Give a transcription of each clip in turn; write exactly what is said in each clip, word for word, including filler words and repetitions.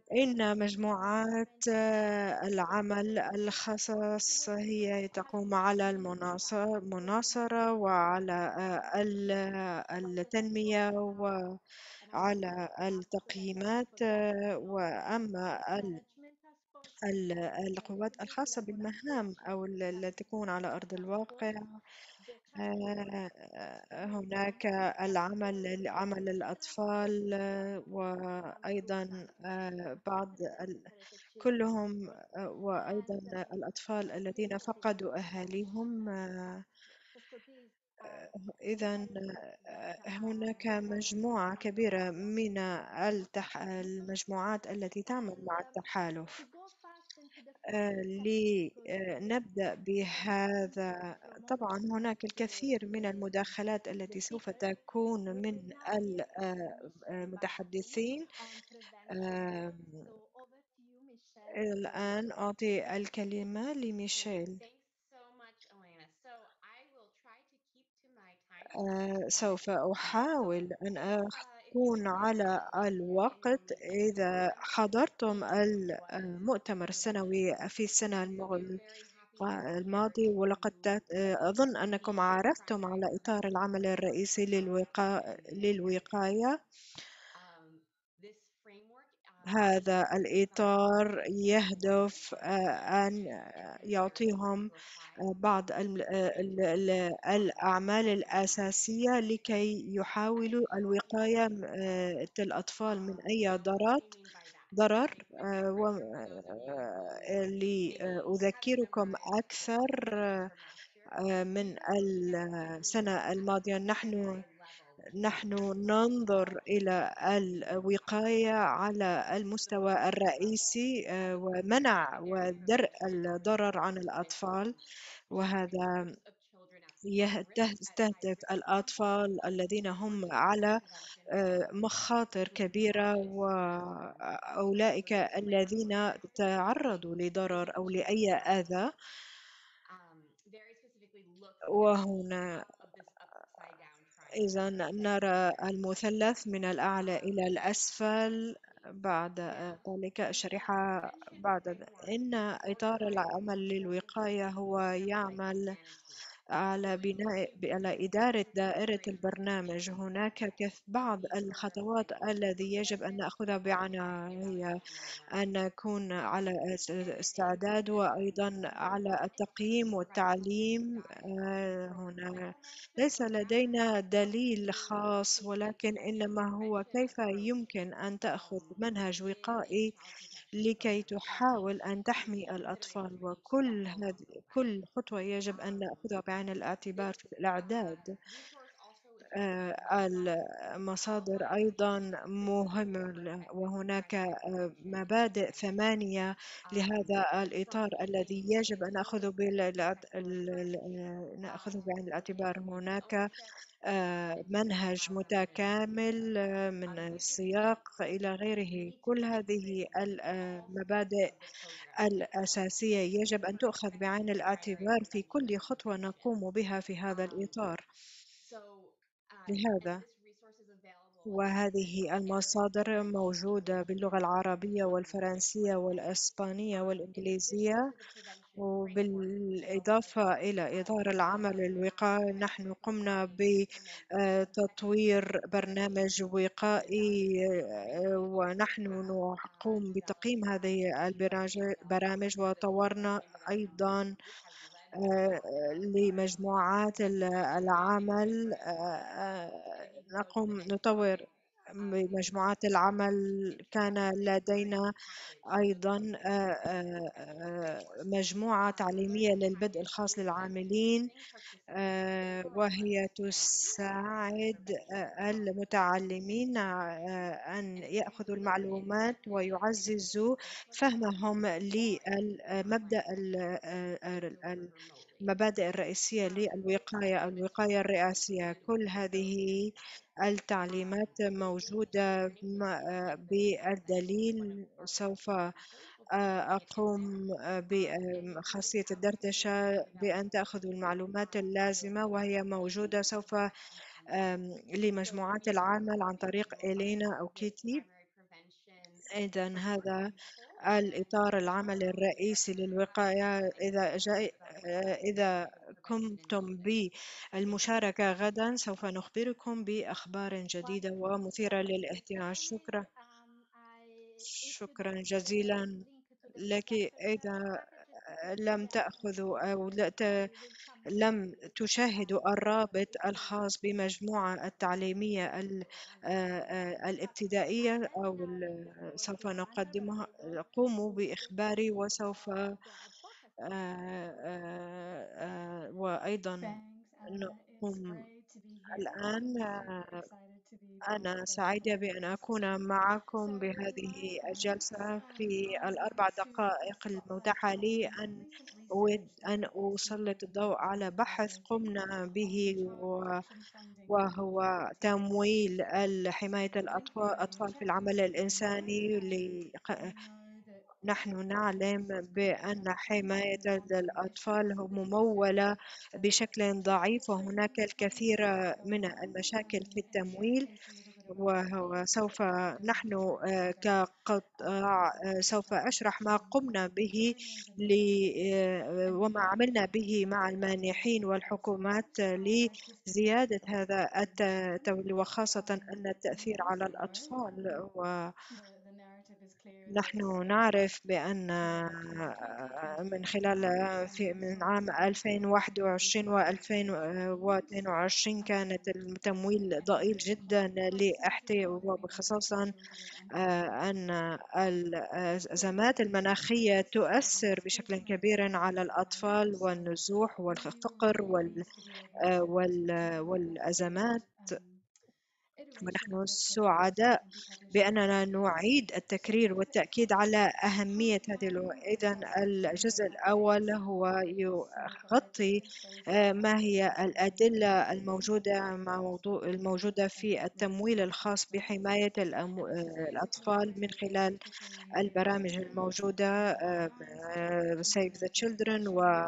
إن مجموعات العمل الخاصة هي تقوم على المناصرة وعلى التنمية وعلى التقييمات، وأما القوات الخاصة بالمهام أو التي تكون على أرض الواقع، هناك العمل عمل الأطفال، وأيضا بعض كلهم، وأيضا الأطفال الذين فقدوا أهاليهم. إذا هناك مجموعة كبيرة من التح... المجموعات التي تعمل مع التحالف. لنبدأ بهذا، طبعا هناك الكثير من المداخلات التي سوف تكون من المتحدثين. الآن أعطي الكلمة لميشيل. سوف أحاول أن أكون على الوقت. إذا حضرتم المؤتمر السنوي في السنة الماضي، ولقد أظن أنكم عرفتم على إطار العمل الرئيسي للوقا... للوقاية. هذا الإطار يهدف أن يعطيهم بعض الأعمال الأساسية لكي يحاولوا الوقاية الأطفال من أي ضرر ضرر لأذكركم أكثر من السنة الماضية، نحن نحن ننظر إلى الوقاية على المستوى الرئيسي ومنع ودرء الضرر عن الأطفال، وهذا يستهدف الأطفال الذين هم على مخاطر كبيرة، وأولئك الذين تعرضوا لضرر أو لأي أذى. وهنا إذا نرى المثلث من الأعلى إلى الأسفل، بعد ذلك الشريحة بعد. إن إطار العمل للوقاية هو يعمل على بناء على إدارة دائرة البرنامج. هناك بعض الخطوات التي يجب أن نأخذها بعناية، أن نكون على استعداد، وأيضا على التقييم والتعليم. هنا ليس لدينا دليل خاص، ولكن إنما هو كيف يمكن أن تأخذ منهج وقائي لكي تحاول أن تحمي الأطفال. وكل هذه كل خطوة يجب أن نأخذها بعين الاعتبار في الإعداد. المصادر أيضا مهمة، وهناك مبادئ ثمانية لهذا الإطار الذي يجب أن نأخذه نأخذه بعين الاعتبار. هناك منهج متكامل من السياق إلى غيره. كل هذه المبادئ الأساسية يجب أن تؤخذ بعين الاعتبار في كل خطوة نقوم بها في هذا الإطار. لهذا وهذه المصادر موجودة باللغة العربية والفرنسية والإسبانية والإنجليزية. وبالإضافة إلى إطار العمل الوقائي، نحن قمنا بتطوير برنامج وقائي، ونحن نقوم بتقييم هذه البرامج، وطورنا أيضا لمجموعات العمل. نقوم نطور بمجموعات العمل. كان لدينا أيضا مجموعة تعليمية للبدء الخاص للعاملين، وهي تساعد المتعلمين أن يأخذوا المعلومات ويعززوا فهمهم لمبدأ المبادئ الرئيسية للوقاية أو الوقاية الرئاسية. كل هذه التعليمات موجودة بالدليل. سوف أقوم بخاصية الدردشة بأن تأخذوا المعلومات اللازمة، وهي موجودة سوف لمجموعات العمل عن طريق إلينا أو كيتي. إذا هذا الإطار العمل الرئيسي للوقاية. إذا جاء إذا قمتم بالمشاركة غدا سوف نخبركم بأخبار جديدة ومثيرة للاهتمام. شكرا، شكرا جزيلا لك. إذا لم تأخذوا أو لا ت- لم تشاهدوا الرابط الخاص بمجموعة التعليمية ال- آه، آه، الابتدائية أو ال- سوف نقدمها، قوموا بإخباري وسوف آه، آه، آه، وأيضا Thanks, Elena. It's نقوم great to be here. الآن. I'm super excited to be part أنا of the سعيدة بأن Emergencies أكون team. معكم So, بهذه welcome. الجلسة Um, في I want الأربع to put a دقائق spotlight المتاحة لي. on أن recent أود research that أن Advocacy أسلط did الضوء with على بحث CPiE قمنا به، on child protection funding in وهو Emergencies. تمويل حماية So, briefly الأطفال over أطفال في Eñate, العمل we know الإنساني. um, لق- we know that نحن protection نعلم is typically بأن underfunded حماية and is one of the الأطفال issues هو that is ممولة the بشكل ضعيف، وهناك trend الكثير funding is من going on, المشاكل في um, and التمويل. showcase a little bit of our وهو work سوف at the نحن Humanitarian آه، Day um, كقطاع that آه، was سوف held أشرح ما um, قمنا on به humanitarians and ل emergencies. آه، And وما beyond عملنا به the مع المانحين um, those والحكومات events, I'd just like لزيادة um, هذا to mention التمويل، وخاصة um, أن we التأثير على also know الأطفال. um, the, the narrative is clear that ونحن um, نعرف بأن the twenty twenty, من twenty خلال twenty-one في funding من عام cycle ألفين وواحد was وعشرين oversubscribed. و2022 كانت Um, التمويل ضئيل and جدا close, closer to لاحتياج، following the وخصوصا schedule that Advocacy آه، أن set. So الأزمات المناخية this تؤثر um, بشكل speaking of كبير على extraordinary الأطفال، times, so والنزوح we're والفقر really وال- pleased to be able آه، to, to وال- kick off the والأزمات. third um, iteration ونحن of this report سعداء and be publishing it بأننا next year. نعيد So التكرير والتأكيد um, على أهمية part هذه الو- one إذن provides الجزء further الأول updates هو on some of the يغطي ideas so آه، far ما that هي have been الأدلة contributed الموجودة to مع that موضوع report الموجودة and في that will be التمويل published الخاص next year. بحماية الأمو- And this is آه، typically الأطفال من presented خلال between البرامج mid-October الموجودة and Valentine's to Save practitioners the of this Children profession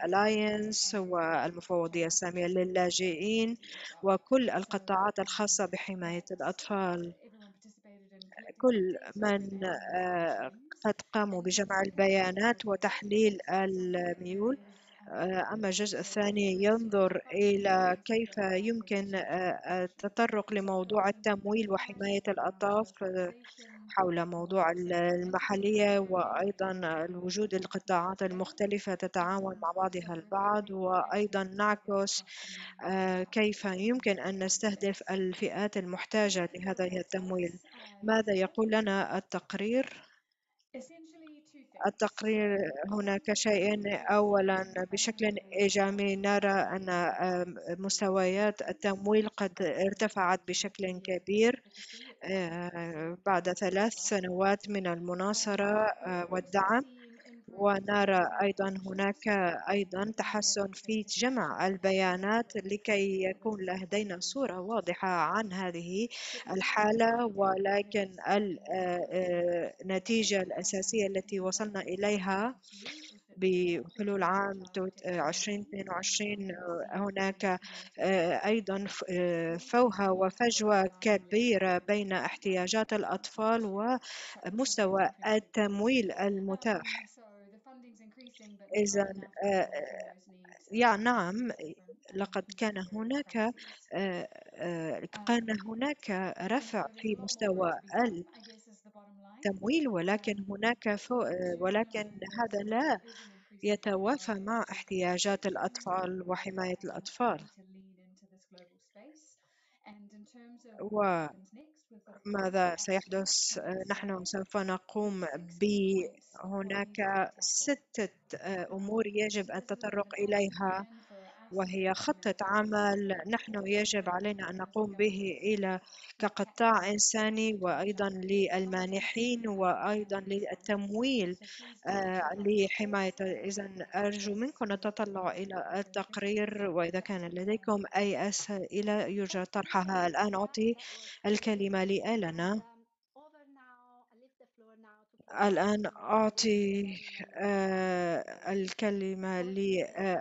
um, والألاينس and والمفوضية child السامية protection للاجئين responsibility as well. وكل So القطاعات um, الخاصة بحماية yes, الأطفال. uh, everyone participated in collecting that كل data من and the آه، actions. قد قاموا And then the بجمع second part of the البيانات report وتحليل focuses on the الميول. areas um, آه، أما الجزء that الثاني first ينظر crop to إلى mind كيف that are of يمكن particular آه، attention. التطرق So لموضوع first, in terms of التمويل priorities وحماية around الأطراف، child آه، mobilization, حول um, موضوع specifically المحلية، ensuring وأيضا um, الوجود outcomes القطاعات are better. المختلفة تتعاون And مع بعضها also البعض، how وأيضا efforts target نعكس proximity آه، كيف targets in يمكن أن certain نستهدف areas. الفئات So المحتاجة what does the لهذا report tell التمويل. us? Um, ماذا يقول لنا التقرير؟ essentially two things. So التقرير on هناك the شيئين. left, أولا um, بشكل funding levels are إيجابي نرى أن increasing آم، across the مستويات Emergencies. التمويل قد Um, ارتفعت after بشكل three years of كبير advocacy, it's up to آه، thirty-seven بعد point ثلاث five. سنوات من Um, المناصرة we've آه، also والدعم. seen improved ونرى data أيضا هناك collections أيضا um, in being able تحسن to في best attach جمع efforts البيانات to لكي يكون services لدينا and صورة واضحة challenges. عن هذه The impact الحالة. that ولكن has um, been النتيجة delivered الأساسية um, التي in وصلنا the last إليها couple of years is that there are بحلول thirty-nine عام child protection ألفين واثنين meetings وعشرين um, receiving هناك notice. آه، أيضا ف- آه، فوهة forty-three وفجوة program كبيرة levels بين um, احتياجات الأطفال which practitioners ومستوى and consumers التمويل need. Um, المتاح. so the funding's increasing, but there's not إذا enough to be meeting those needs يا across نعم، different um, لقد كان consumer هناك crises. آه، آه، كان Um, هناك and so رفع there's a في lot more work مستوى to be done, I guess, is the bottom line. التمويل، ولكن Um, هناك فوق، we do ولكن know هذا that لا there is an increasing يتوافى desire مع to collect احتياجات and الأطفال وحماية um, الأطفال. and to lead into this global space. And in terms of what happens next, we've got a focused وماذا action سيحدث؟ plan. So نحن سوف with نقوم six ب key points that we هناك intend to tackle. ستة أمور Um, يجب so this is a bit of التطرق an action إليها، plan for us as وهي the خطة humanitarian عمل sector نحن and يجب the علينا أن partners, the نقوم به governments إلى that كقطاع capture this إنساني، وأيضا data. I'd like to للمانحين، invite وأيضا panelists on this panel. للتمويل So please do آه، check out the لحماية. reports and إذا um, أرجو yes, منكم we'll التطلع um, إلى we'll go through it. التقرير، وإذا كان لديكم Um, أي أسئلة يرجى طرحها Okay, الآن. that أعطي that was great. الكلمة And لإلنا. um, over now, I leave the floor now to Colleen الآن to present أعطي the Humanitarian آه، report. الكلمة Over to you, Colleen.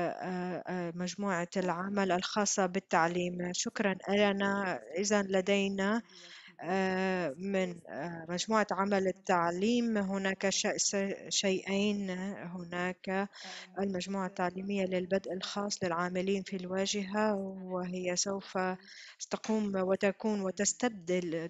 لمجموعة Also, العمل الخاصة um, بالتعليم. so شكرا Colleen لنا. is إذا um, لدينا going to be working من مجموعة عمل التعليم هناك شيئين. هناك المجموعة التعليمية للبدء الخاص للعاملين في الواجهة، وهي سوف تقوم وتكون وتستبدل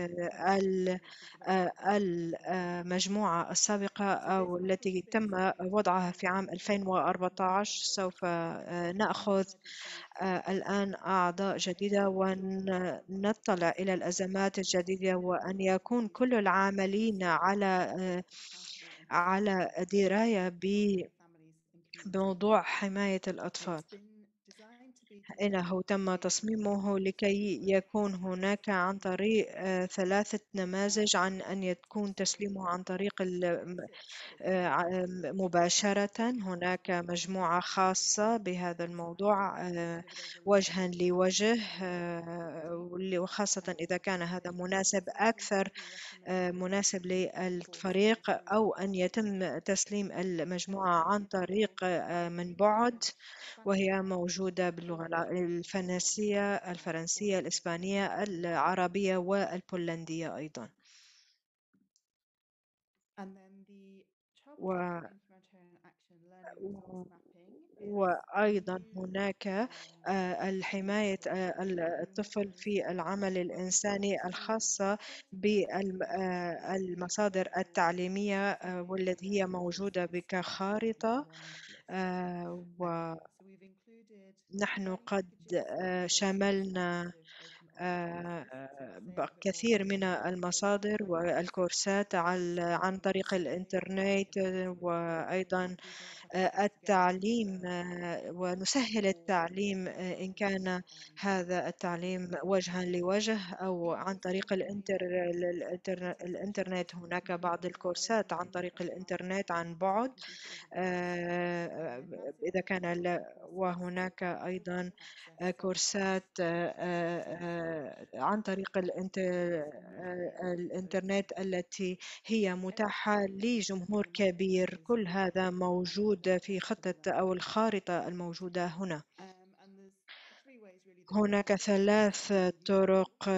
المجموعة السابقة أو التي تم وضعها في عام ألفين وأربعة عشر. سوف نأخذ الآن أعضاء جديدة ونطلع إلى الأزمات الجديدة، وأن يكون كل العاملين على على دراية بموضوع حماية الأطفال. إنه تم تصميمه لكي يكون هناك عن طريق ثلاثة نماذج، عن أن يكون تسليمه عن طريق مباشرة. هناك مجموعة خاصة بهذا الموضوع وجها لوجه، وخاصة إذا كان هذا مناسب أكثر مناسب للفريق، أو أن يتم تسليم المجموعة عن طريق من بعد، وهي موجودة باللغة الفرنسية الفرنسية الإسبانية العربية والبولندية أيضا. و... وأيضا هناك الحماية الطفل في العمل الإنساني الخاصة بالمصادر التعليمية، والتي هي موجودة كخارطة. ونحن قد شملنا كثير من المصادر والكورسات عن طريق الإنترنت، وأيضا التعليم، ونسهل التعليم إن كان هذا التعليم وجها لوجه أو عن طريق الإنترنت. هناك بعض الكورسات عن طريق الإنترنت عن بعد إذا كان، وهناك أيضا كورسات عن طريق الإنترنت التي هي متاحة لجمهور كبير. كل هذا موجود في خطة أو الخارطة الموجودة هنا. هناك ثلاث طرق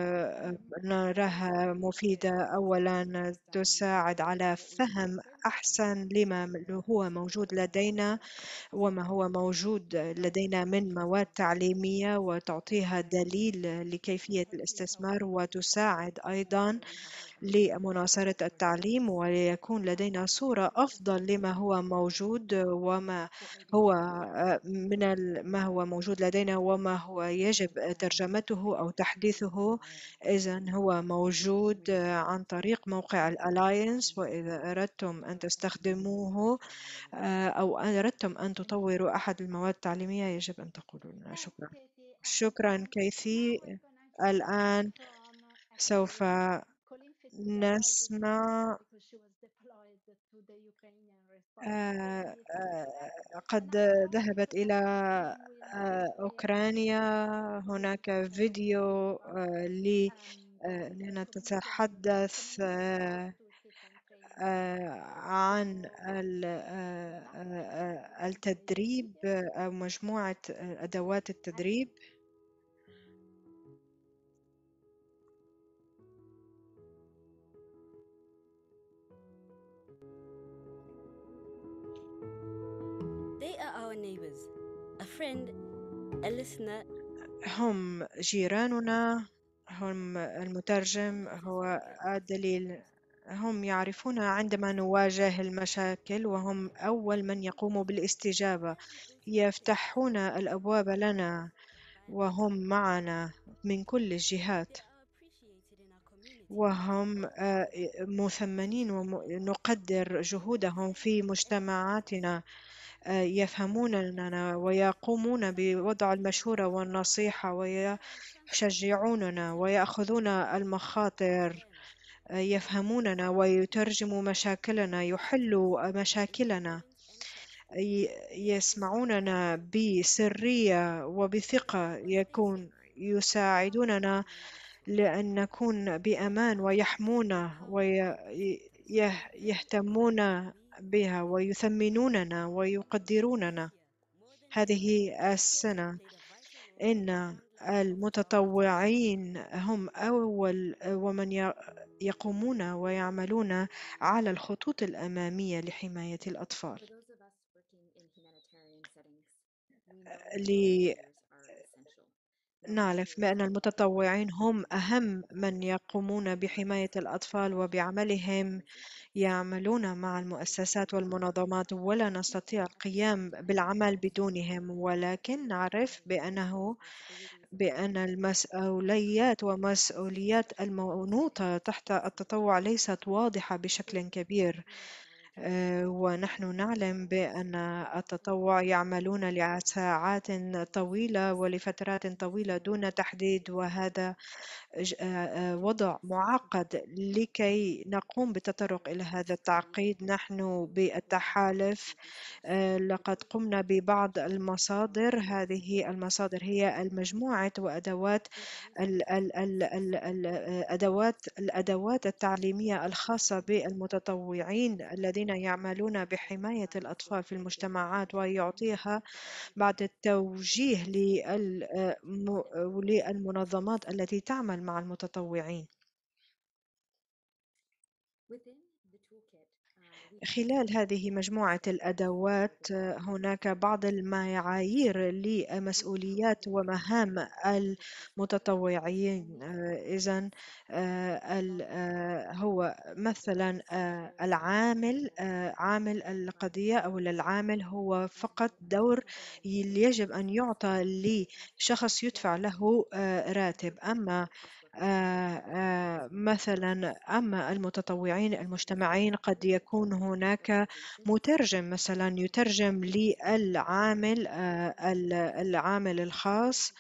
نراها مفيدة. أولا، تساعد على فهم أحسن لما هو موجود لدينا وما هو موجود لدينا من مواد تعليمية، وتعطيها دليل لكيفية الاستثمار، وتساعد أيضا لمناصرة التعليم، وليكون لدينا صورة أفضل لما هو موجود وما هو من ما هو موجود لدينا وما هو يجب ترجمته أو تحديثه. إذن هو موجود عن طريق موقع الألاينس، وإذا أردتم أن تستخدموه أو أردتم أن تطوروا أحد المواد التعليمية يجب أن تقولوا لنا. شكرا. شكرا كيثي. الآن سوف نسمع آه آه قد ذهبت إلى آه أوكرانيا. هناك فيديو آه لنتحدث آه آه عن التدريب أو مجموعة أدوات التدريب. They are our neighbors, a friend, a listener. هم جيراننا. هم المترجم هو الدليل. هم يعرفون عندما نواجه المشاكل، وهم أول من يقوموا بالاستجابة، يفتحون الأبواب لنا، وهم معنا من كل الجهات، وهم مثمنين ونقدر جهودهم في مجتمعاتنا. يفهموننا ويقومون بوضع المشورة والنصيحة، ويشجعوننا ويأخذون المخاطر. يفهموننا ويترجموا مشاكلنا، يحلوا مشاكلنا، يسمعوننا بسرية وبثقة، يكون يساعدوننا لأن نكون بأمان، ويحمونا ويهتمون بها ويثمنوننا ويقدروننا. هذه السنة إن المتطوعين هم أول ومن يقومون ويعملون على الخطوط الأمامية لحماية الأطفال. نعرف بأن المتطوعين هم أهم من يقومون بحماية الأطفال، وبعملهم يعملون مع المؤسسات والمنظمات، ولا نستطيع القيام بالعمل بدونهم. ولكن نعرف بأنه بأن المسؤوليات ومسؤوليات المنوطة تحت التطوع ليست واضحة بشكل كبير، ونحن نعلم بأن التطوع يعملون لساعات طويلة ولفترات طويلة دون تحديد، وهذا وضع معقد. لكي نقوم بالتطرق إلى هذا التعقيد، نحن بالتحالف لقد قمنا ببعض المصادر. هذه المصادر هي المجموعة وأدوات الأدوات الأدوات التعليمية الخاصة بالمتطوعين الذين يعملون بحماية الأطفال في المجتمعات، ويعطيها بعد التوجيه للمنظمات التي تعمل مع المتطوعين. خلال هذه مجموعة الأدوات هناك بعض المعايير لمسؤوليات ومهام المتطوعين. إذن هو مثلا العامل عامل القضية أو العامل هو فقط دور يجب أن يعطى لشخص يدفع له راتب. أما مثلا أما المتطوعين المجتمعين قد يكون هناك مترجم مثلا يترجم للعامل العامل الخاص،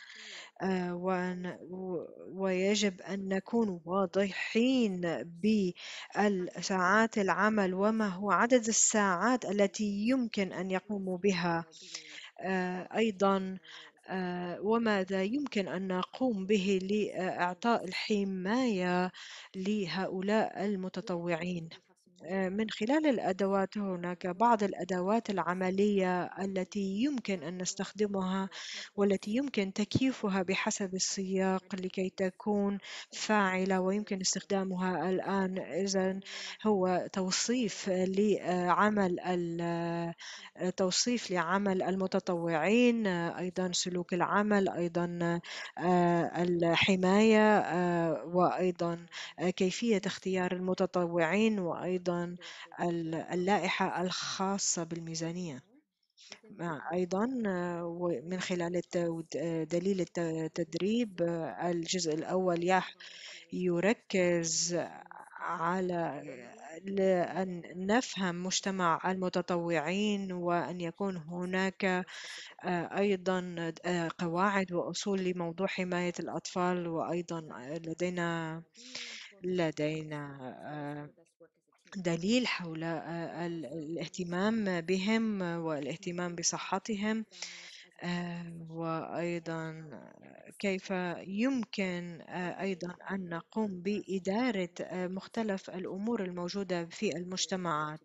ويجب أن نكون واضحين بساعات العمل وما هو عدد الساعات التي يمكن أن يقوموا بها، أيضا وماذا يمكن أن نقوم به لإعطاء الحماية لهؤلاء المتطوعين. من خلال الأدوات هناك بعض الأدوات العملية التي يمكن أن نستخدمها والتي يمكن تكييفها بحسب السياق لكي تكون فاعلة ويمكن استخدامها الآن. إذن هو توصيف لعمل توصيف لعمل المتطوعين، أيضا سلوك العمل، أيضا الحماية، وأيضا كيفية اختيار المتطوعين، وأيضا اللائحة الخاصة بالميزانية. أيضا من خلال دليل التدريب، الجزء الأول يركز على أن نفهم مجتمع المتطوعين، وأن يكون هناك أيضا قواعد وأصول لموضوع حماية الأطفال، وأيضا لدينا لدينا دليل حول الاهتمام بهم والاهتمام بصحتهم، وأيضا كيف يمكن أيضا أن نقوم بإدارة مختلف الأمور الموجودة في المجتمعات.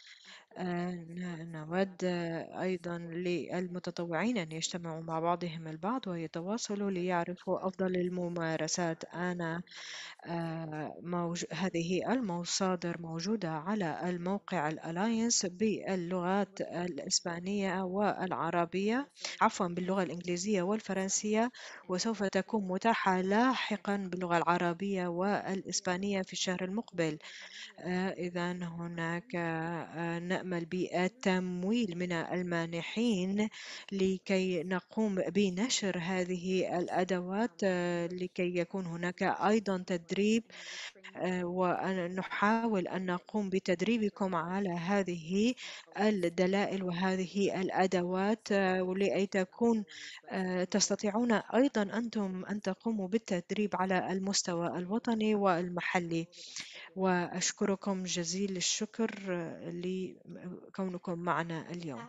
نود أيضا للمتطوعين أن يجتمعوا مع بعضهم البعض ويتواصلوا ليعرفوا أفضل الممارسات. أنا موج... هذه المصادر موجودة على الموقع الألاينس باللغات الإسبانية والعربية، عفوا باللغة الإنجليزية والفرنسية، وسوف تكون متاحة لاحقا باللغة العربية والإسبانية في الشهر المقبل. إذا هناك نأمل بالتمويل من المانحين لكي نقوم بنشر هذه الأدوات، لكي يكون هناك أيضا تدريب، ونحاول أن نقوم بتدريبكم على هذه الدلائل وهذه الأدوات، ولكي تكون تستطيعون أيضا أنتم أن تقوموا بالتدريب على المستوى الوطني والمحلي. وأشكركم جزيل الشكر لكونكم معنا اليوم.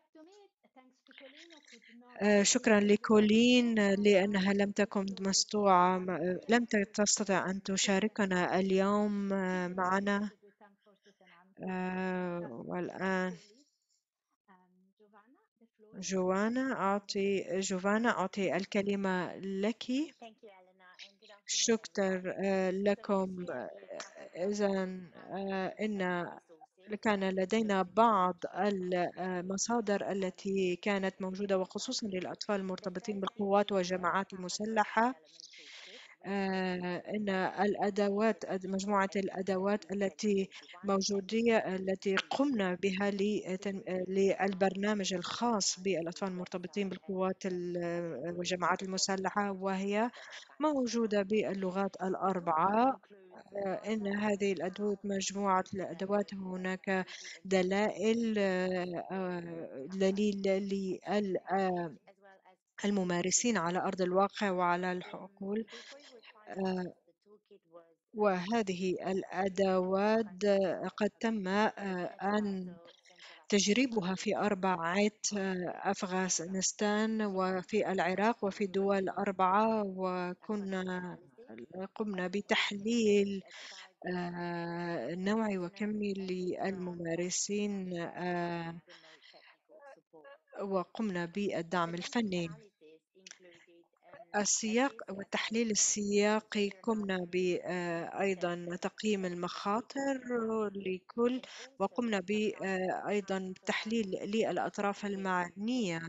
شكرا لكولين لأنها لم تكن مستطيعة لم تستطع أن تشاركنا اليوم معنا. والآن جوانا أعطي جوفانا أعطي الكلمة لك. شكرا لكم. إذن إن كان لدينا بعض المصادر التي كانت موجودة وخصوصا للأطفال المرتبطين بالقوات والجماعات المسلحة. إن الأدوات مجموعة الأدوات التي موجودة التي قمنا بها للبرنامج الخاص بالأطفال المرتبطين بالقوات والجماعات المسلحة، وهي موجودة باللغات الأربعة. إن هذه الأدوات مجموعة الأدوات هناك دلائل دليل للممارسين على أرض الواقع وعلى الحقول. وهذه الأدوات قد تم أن تجريبها في أربعة أفغانستان وفي العراق وفي دول أربعة، وكنا قمنا بتحليل نوعي وكمي للممارسين وقمنا بالدعم الفني. السياق والتحليل السياقي قمنا بأيضا تقييم المخاطر لكل، وقمنا بأيضا تحليل للأطراف المعنية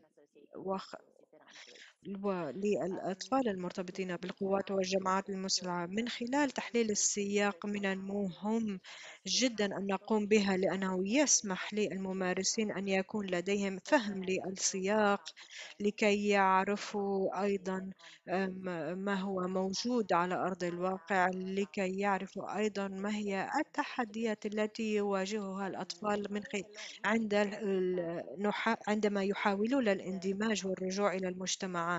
وللأطفال المرتبطين بالقوات والجماعات المسلحة. من خلال تحليل السياق من المهم جدا أن نقوم بها، لأنه يسمح للممارسين أن يكون لديهم فهم للسياق لكي يعرفوا أيضا ما هو موجود على أرض الواقع، لكي يعرفوا أيضا ما هي التحديات التي يواجهها الأطفال من خلال عند عندما يحاولون الاندماج والرجوع إلى المجتمعات.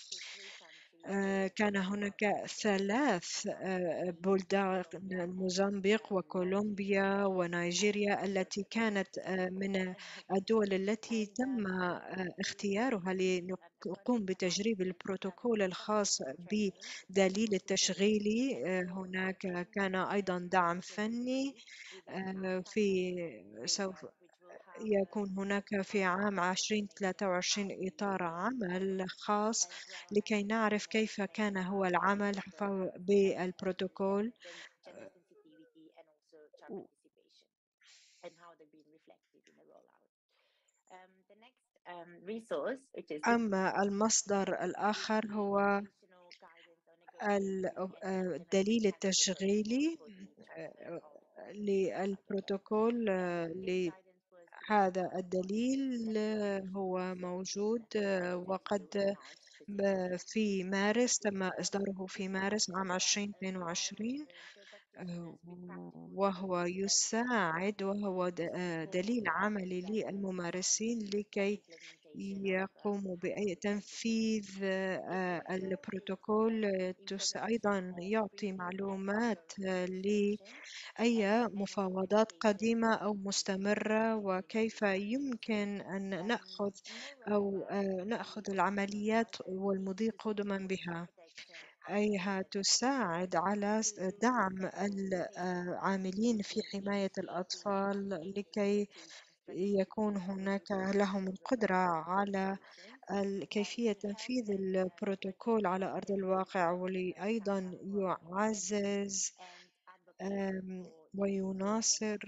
كان هناك ثلاث بلدان، موزمبيق وكولومبيا ونيجيريا، التي كانت من الدول التي تم اختيارها لنقوم بتجريب البروتوكول الخاص بدليل التشغيلي. هناك كان أيضا دعم فني. في سوف يكون هناك في عام ألفين وثلاثة وعشرين إطار عمل خاص لكي نعرف كيف كان هو العمل بالبروتوكول أما المصدر الآخر هو الدليل التشغيلي للبروتوكول. هذا الدليل هو موجود وقد في مارس تم إصداره في مارس عام ألفين واثنين وعشرين، وهو يساعد وهو دليل عملي للممارسين لكي يقوموا بأي تنفيذ البروتوكول. أيضا يعطي معلومات لأي مفاوضات قديمة أو مستمرة، وكيف يمكن أن نأخذ أو نأخذ العمليات والمضي قدما بها. أيها تساعد على دعم العاملين في حماية الأطفال لكي يكون هناك لهم القدرة على كيفية تنفيذ البروتوكول على أرض الواقع، وأيضا يعزز ويناصر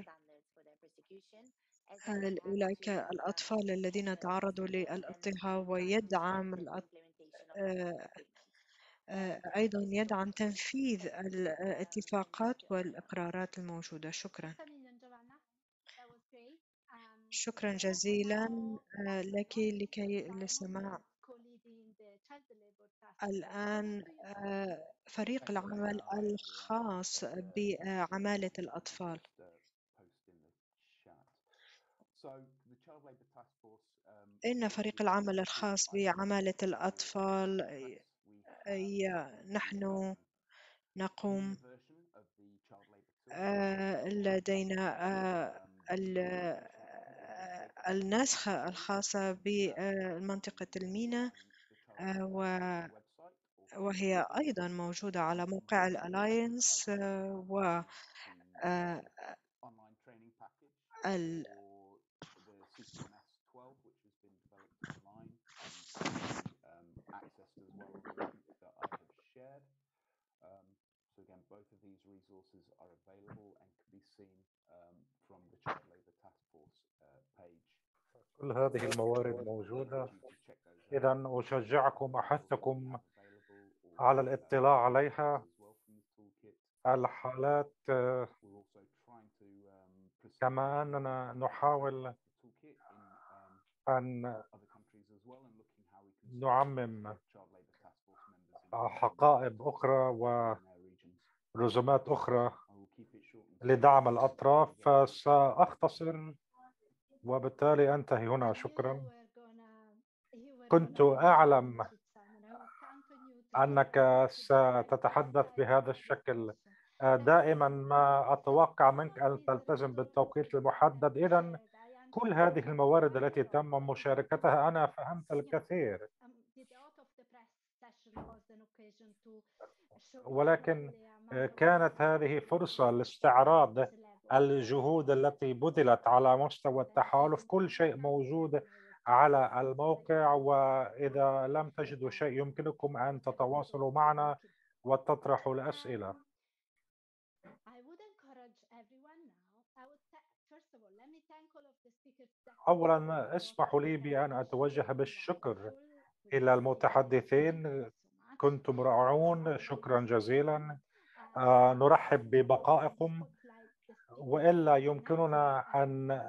أولئك الأطفال الذين تعرضوا للاضطهاد، ويدعم أيضا يدعم تنفيذ الاتفاقات والإقرارات الموجودة. شكرا. شكرا جزيلا لك لكي لسماع. الآن فريق العمل الخاص بعمالة الأطفال. إن فريق العمل الخاص بعمالة الأطفال نحن نقوم لدينا النسخة الخاصة بمنطقة المينا، وهي أيضا موجودة على موقع الألاينس، و um, accessed as well on the link that I have shared. Um, so again, both of these resources are available and can be seen um, from the Child Labour Task Force uh, page. كل هذه الموارد موجودة. إذا أشجعكم أحثكم على الاطلاع عليها. الحالات كما أننا نحاول أن نعمم حقائب أخرى ورزومات أخرى لدعم الأطراف، فسأختصر وبالتالي أنتهي هنا. شكرا. كنت أعلم أنك ستتحدث بهذا الشكل. دائما ما أتوقع منك أن تلتزم بالتوقيت المحدد. إذن كل هذه الموارد التي تم مشاركتها أنا فهمت الكثير، ولكن كانت هذه فرصة لاستعراض الجهود التي بذلت على مستوى التحالف. كل شيء موجود على الموقع، وإذا لم تجدوا شيء يمكنكم أن تتواصلوا معنا وتطرحوا الأسئلة. أولا اسمحوا لي بأن أتوجه بالشكر إلى المتحدثين. كنتم رائعون، شكرا جزيلا. آه نرحب ببقائكم، وإلا يمكننا أن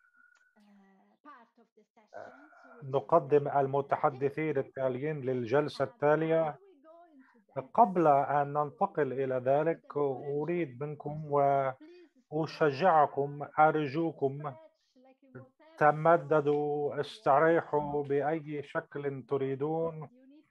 نقدم المتحدثين التاليين للجلسة التالية. قبل أن ننتقل إلى ذلك أريد منكم وأشجعكم، أرجوكم تمددوا، استريحوا بأي شكل تريدون.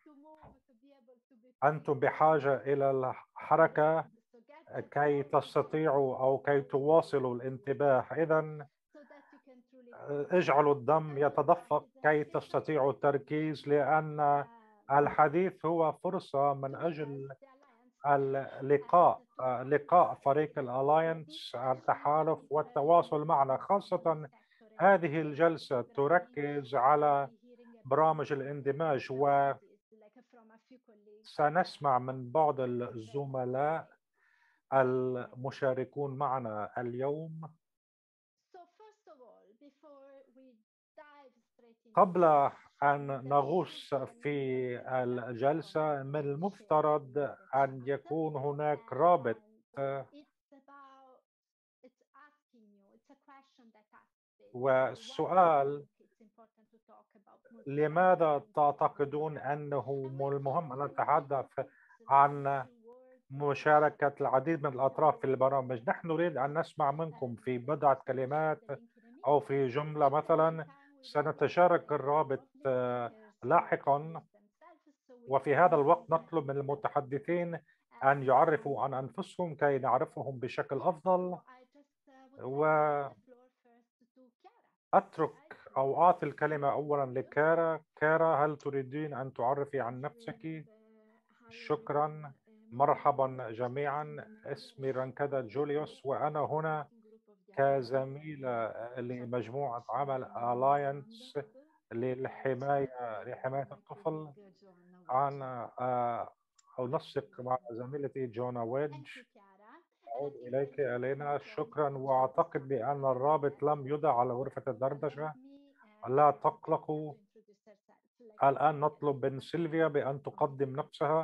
أنتم بحاجة إلى الحركة كي تستطيعوا أو كي تواصلوا الانتباه. إذن اجعلوا الدم يتدفق كي تستطيعوا التركيز، لأن الحديث هو فرصة من أجل اللقاء، لقاء فريق الألاينس، التحالف والتواصل معنا. خاصة هذه الجلسة تركز على برامج الاندماج، وسنسمع من بعض الزملاء المشاركون معنا اليوم. قبل أن نغوص في الجلسة، من المفترض أن يكون هناك رابط والسؤال: لماذا تعتقدون أنه مهم أن نتحدث عن مشاركة العديد من الأطراف في البرامج؟ نحن نريد أن نسمع منكم في بضعة كلمات أو في جملة مثلا. سنتشارك الرابط لاحقا، وفي هذا الوقت نطلب من المتحدثين أن يعرفوا عن أنفسهم كي نعرفهم بشكل أفضل. وأترك أو أعطي الكلمة أولا لكارا. كارا، هل تريدين أن تعرفي عن نفسك؟ شكرا. مرحبا جميعا، اسمي رنكدا جوليوس، وأنا هنا كزميلة لمجموعة عمل ألاينس للحماية لحماية الطفل. أنا أنسق مع زميلتي جونا ويدج. أعود إليك إلينا. شكرا. وأعتقد بأن الرابط لم يضع على غرفة الدردشة. لا تقلقوا. الآن نطلب من سيلفيا بأن تقدم نفسها.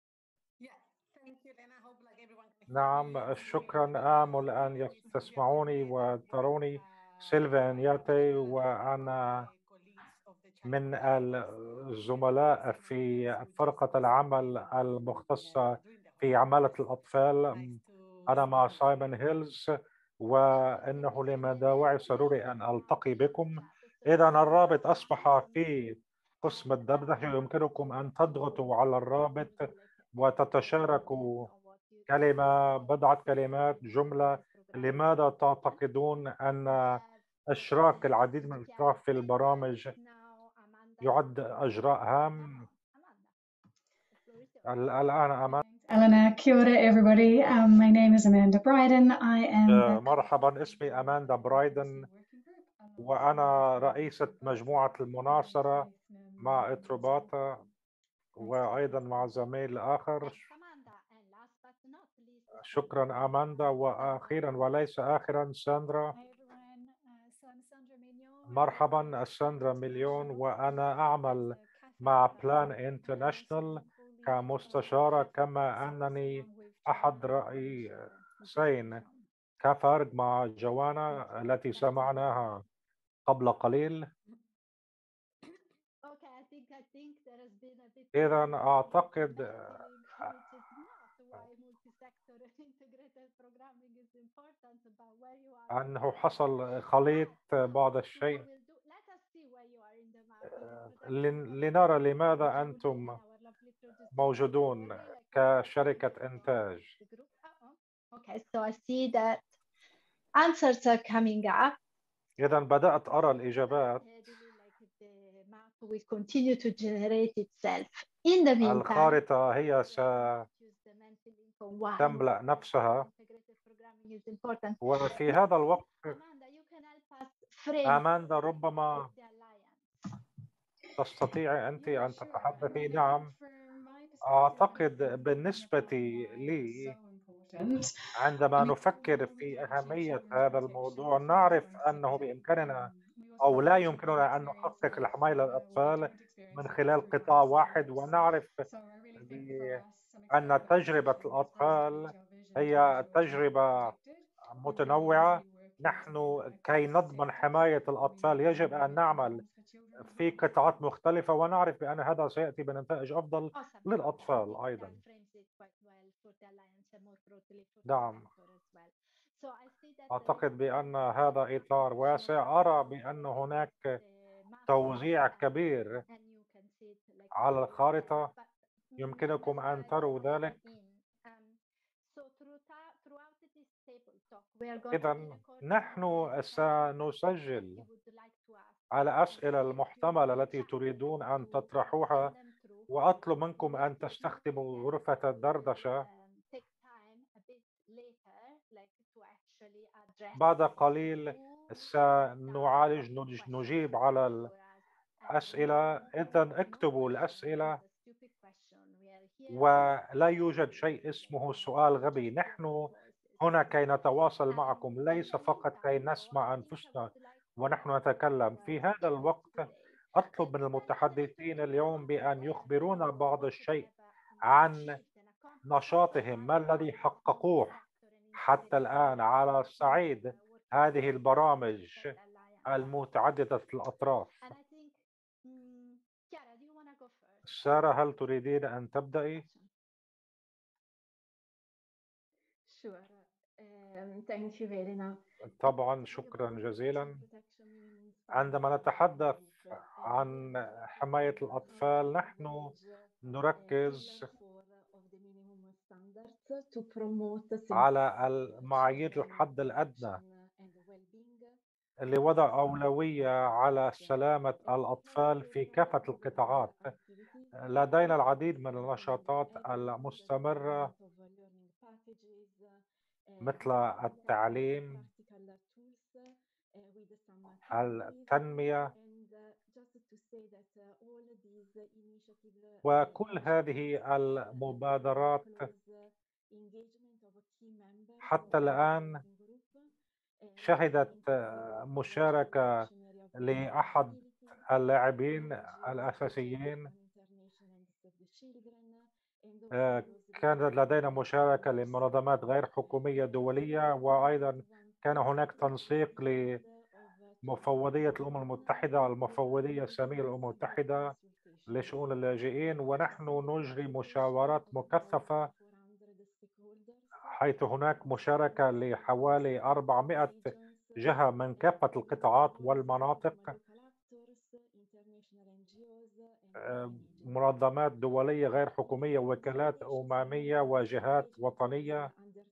نعم، شكرا. آمل أن تسمعوني وتروني. سيلفيا أونياتي، وأنا من الزملاء في فرقة العمل المختصة في عمالة الأطفال. أنا مع سايمون هيلز، وإنه لمداوعي سروري أن ألتقي بكم. إذا الرابط أصبح في قسم الدردشة، يمكنكم أن تضغطوا على الرابط وتتشاركوا كلمة، بضعة كلمات، جملة. لماذا تعتقدون أن إشراك العديد من الأطراف في البرامج يعد إجراء هام؟ الآن أمان. Elena, kia ora everybody. Um, my name is Amanda Brydon. I am مرحبا، اسمي أماندا برايدن، وأنا رئيسة مجموعة المناصرة مع إتروباتا وأيضا مع زميل آخر. شكرا أماندا، وأخيرا وليس آخرا ساندرا. مرحبا، ساندرا مليون، وأنا أعمل مع بلان انترناشنال كمستشارة، كما أنني أحد رئيسين كافارج مع جوانا التي سمعناها قبل قليل. إذا أعتقد أنه حصل خليط بعض الشيء. لنرى لماذا أنتم موجودون كشركة إنتاج. إذا بدأت أرى الإجابات. الخارطة هي ستملأ نفسها، وفي هذا الوقت أماندا ربما تستطيع أنت أن تتحدثي. نعم، أعتقد بالنسبة لي عندما نفكر في أهمية هذا الموضوع نعرف أنه بإمكاننا أو لا يمكننا أن نحقق الحماية للأطفال من خلال قطاع واحد، ونعرف أن تجربة الأطفال هي تجربة متنوعة. نحن كي نضمن حماية الأطفال يجب أن نعمل في قطاعات مختلفة، ونعرف بأن هذا سيأتي بنتائج أفضل للأطفال أيضا. نعم، أعتقد بأن هذا إطار واسع. أرى بأن هناك توزيع كبير على الخارطة، يمكنكم أن تروا ذلك. إذا نحن سنسجل الأسئلة المحتملة التي تريدون أن تطرحوها، وأطلب منكم أن تستخدموا غرفة الدردشة. بعد قليل سنعالج نجيب على الأسئلة. إذا اكتبوا الأسئلة، ولا يوجد شيء اسمه سؤال غبي. نحن هنا كي نتواصل معكم، ليس فقط كي نسمع أنفسنا ونحن نتكلم. في هذا الوقت أطلب من المتحدثين اليوم بأن يخبرونا بعض الشيء عن نشاطهم، ما الذي حققوه حتى الآن على صعيد هذه البرامج المتعددة الأطراف. سارة، هل تريدين أن تبدأي؟ طبعا، شكرا جزيلا. عندما نتحدث عن حماية الأطفال نحن نركز على المعايير الحد الأدنى لوضع أولوية على سلامة الأطفال في كافة القطاعات. لدينا العديد من النشاطات المستمرة مثل التعليم، التنمية، وكل هذه المبادرات حتى الآن شهدت مشاركة لأحد اللاعبين الأساسيين. كانت لدينا مشاركة لمنظمات غير حكومية دولية، وأيضا كان هناك تنسيق لمفوضية الأمم المتحدة، المفوضية السامية للأمم المتحدة لشؤون اللاجئين. ونحن نجري مشاورات مكثفة حيث هناك مشاركة لحوالي أربعمائة جهة من كافة القطاعات والمناطق، منظمات دولية غير حكومية، وكالات أممية، وجهات وطنية.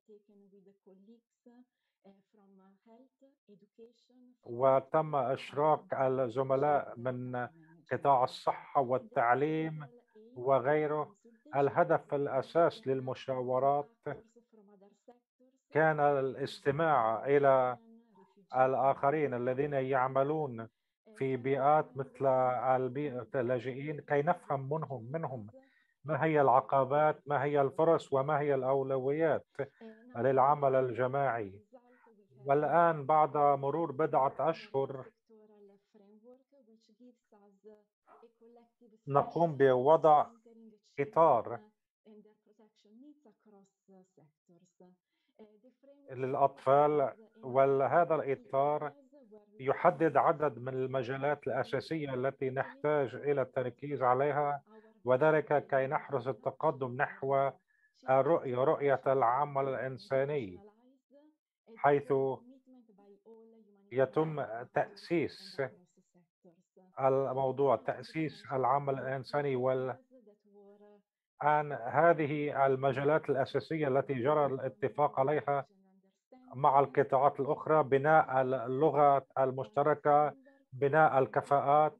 وتم إشراك الزملاء من قطاع الصحة والتعليم وغيره. الهدف الأساس للمشاورات كان الاستماع إلى الآخرين الذين يعملون في بيئات مثل البيئة اللاجئين كي نفهم منهم منهم ما هي العقبات، ما هي الفرص، وما هي الأولويات للعمل الجماعي. والآن بعد مرور بضعة أشهر نقوم بوضع إطار للأطفال، وهذا الإطار يحدد عدد من المجالات الأساسية التي نحتاج إلى التركيز عليها، وذلك كي نحرز التقدم نحو الرؤية رؤية العمل الإنساني، حيث يتم تأسيس الموضوع تأسيس العمل الإنساني. والآن هذه المجالات الأساسية التي جرى الاتفاق عليها مع القطاعات الأخرى: بناء اللغة المشتركة، بناء الكفاءات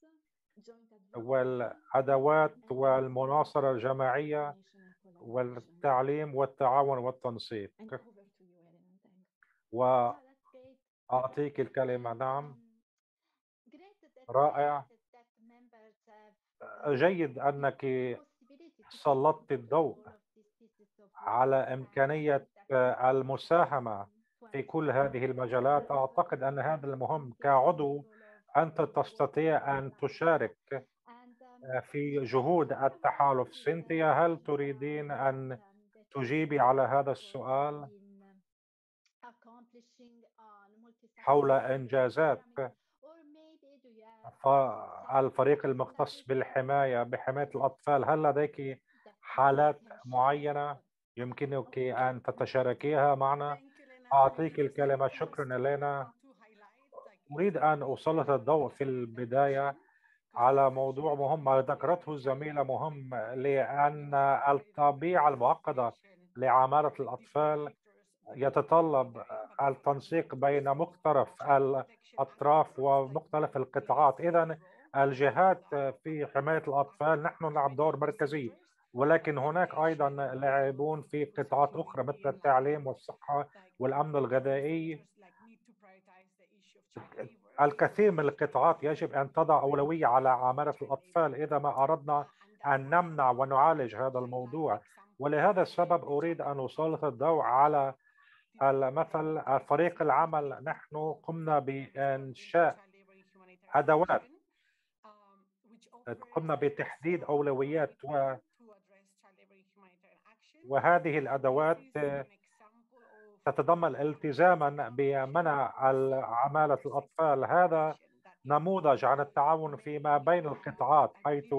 والأدوات والمناصرة الجماعية والتعليم والتعاون والتنسيق. وأعطيك الكلمة. نعم، رائع، جيد أنك سلطت الضوء على إمكانية المساهمة في كل هذه المجالات. أعتقد أن هذا المهم. كعضو أنت تستطيع أن تشارك في جهود التحالف. سينتيا، هل تريدين أن تجيبي على هذا السؤال حول إنجازات الفريق المختص بالحماية بحماية الأطفال؟ هل لديك حالات معينة يمكنك أن تتشاركيها معنا؟ أعطيك الكلمة. شكرا إلينا. أريد أن أسلط الضوء في البداية على موضوع مهم ذكرته الزميلة، مهم لأن الطبيعة المعقدة لعمالة الأطفال يتطلب التنسيق بين مختلف الأطراف ومختلف القطاعات. إذن الجهات في حماية الأطفال نحن نلعب دور مركزي، ولكن هناك أيضا لاعبون في قطاعات أخرى مثل التعليم والصحة والأمن الغذائي. الكثير من القطاعات يجب أن تضع أولوية على عمالة الأطفال إذا ما أردنا أن نمنع ونعالج هذا الموضوع. ولهذا السبب أريد أن أسلط الضوء على مثل فريق العمل. نحن قمنا بإنشاء أدوات، قمنا بتحديد أولويات، و... وهذه الأدوات تتضمن التزاما بمنع عمالة الأطفال. هذا نموذج عن التعاون فيما بين القطاعات، حيث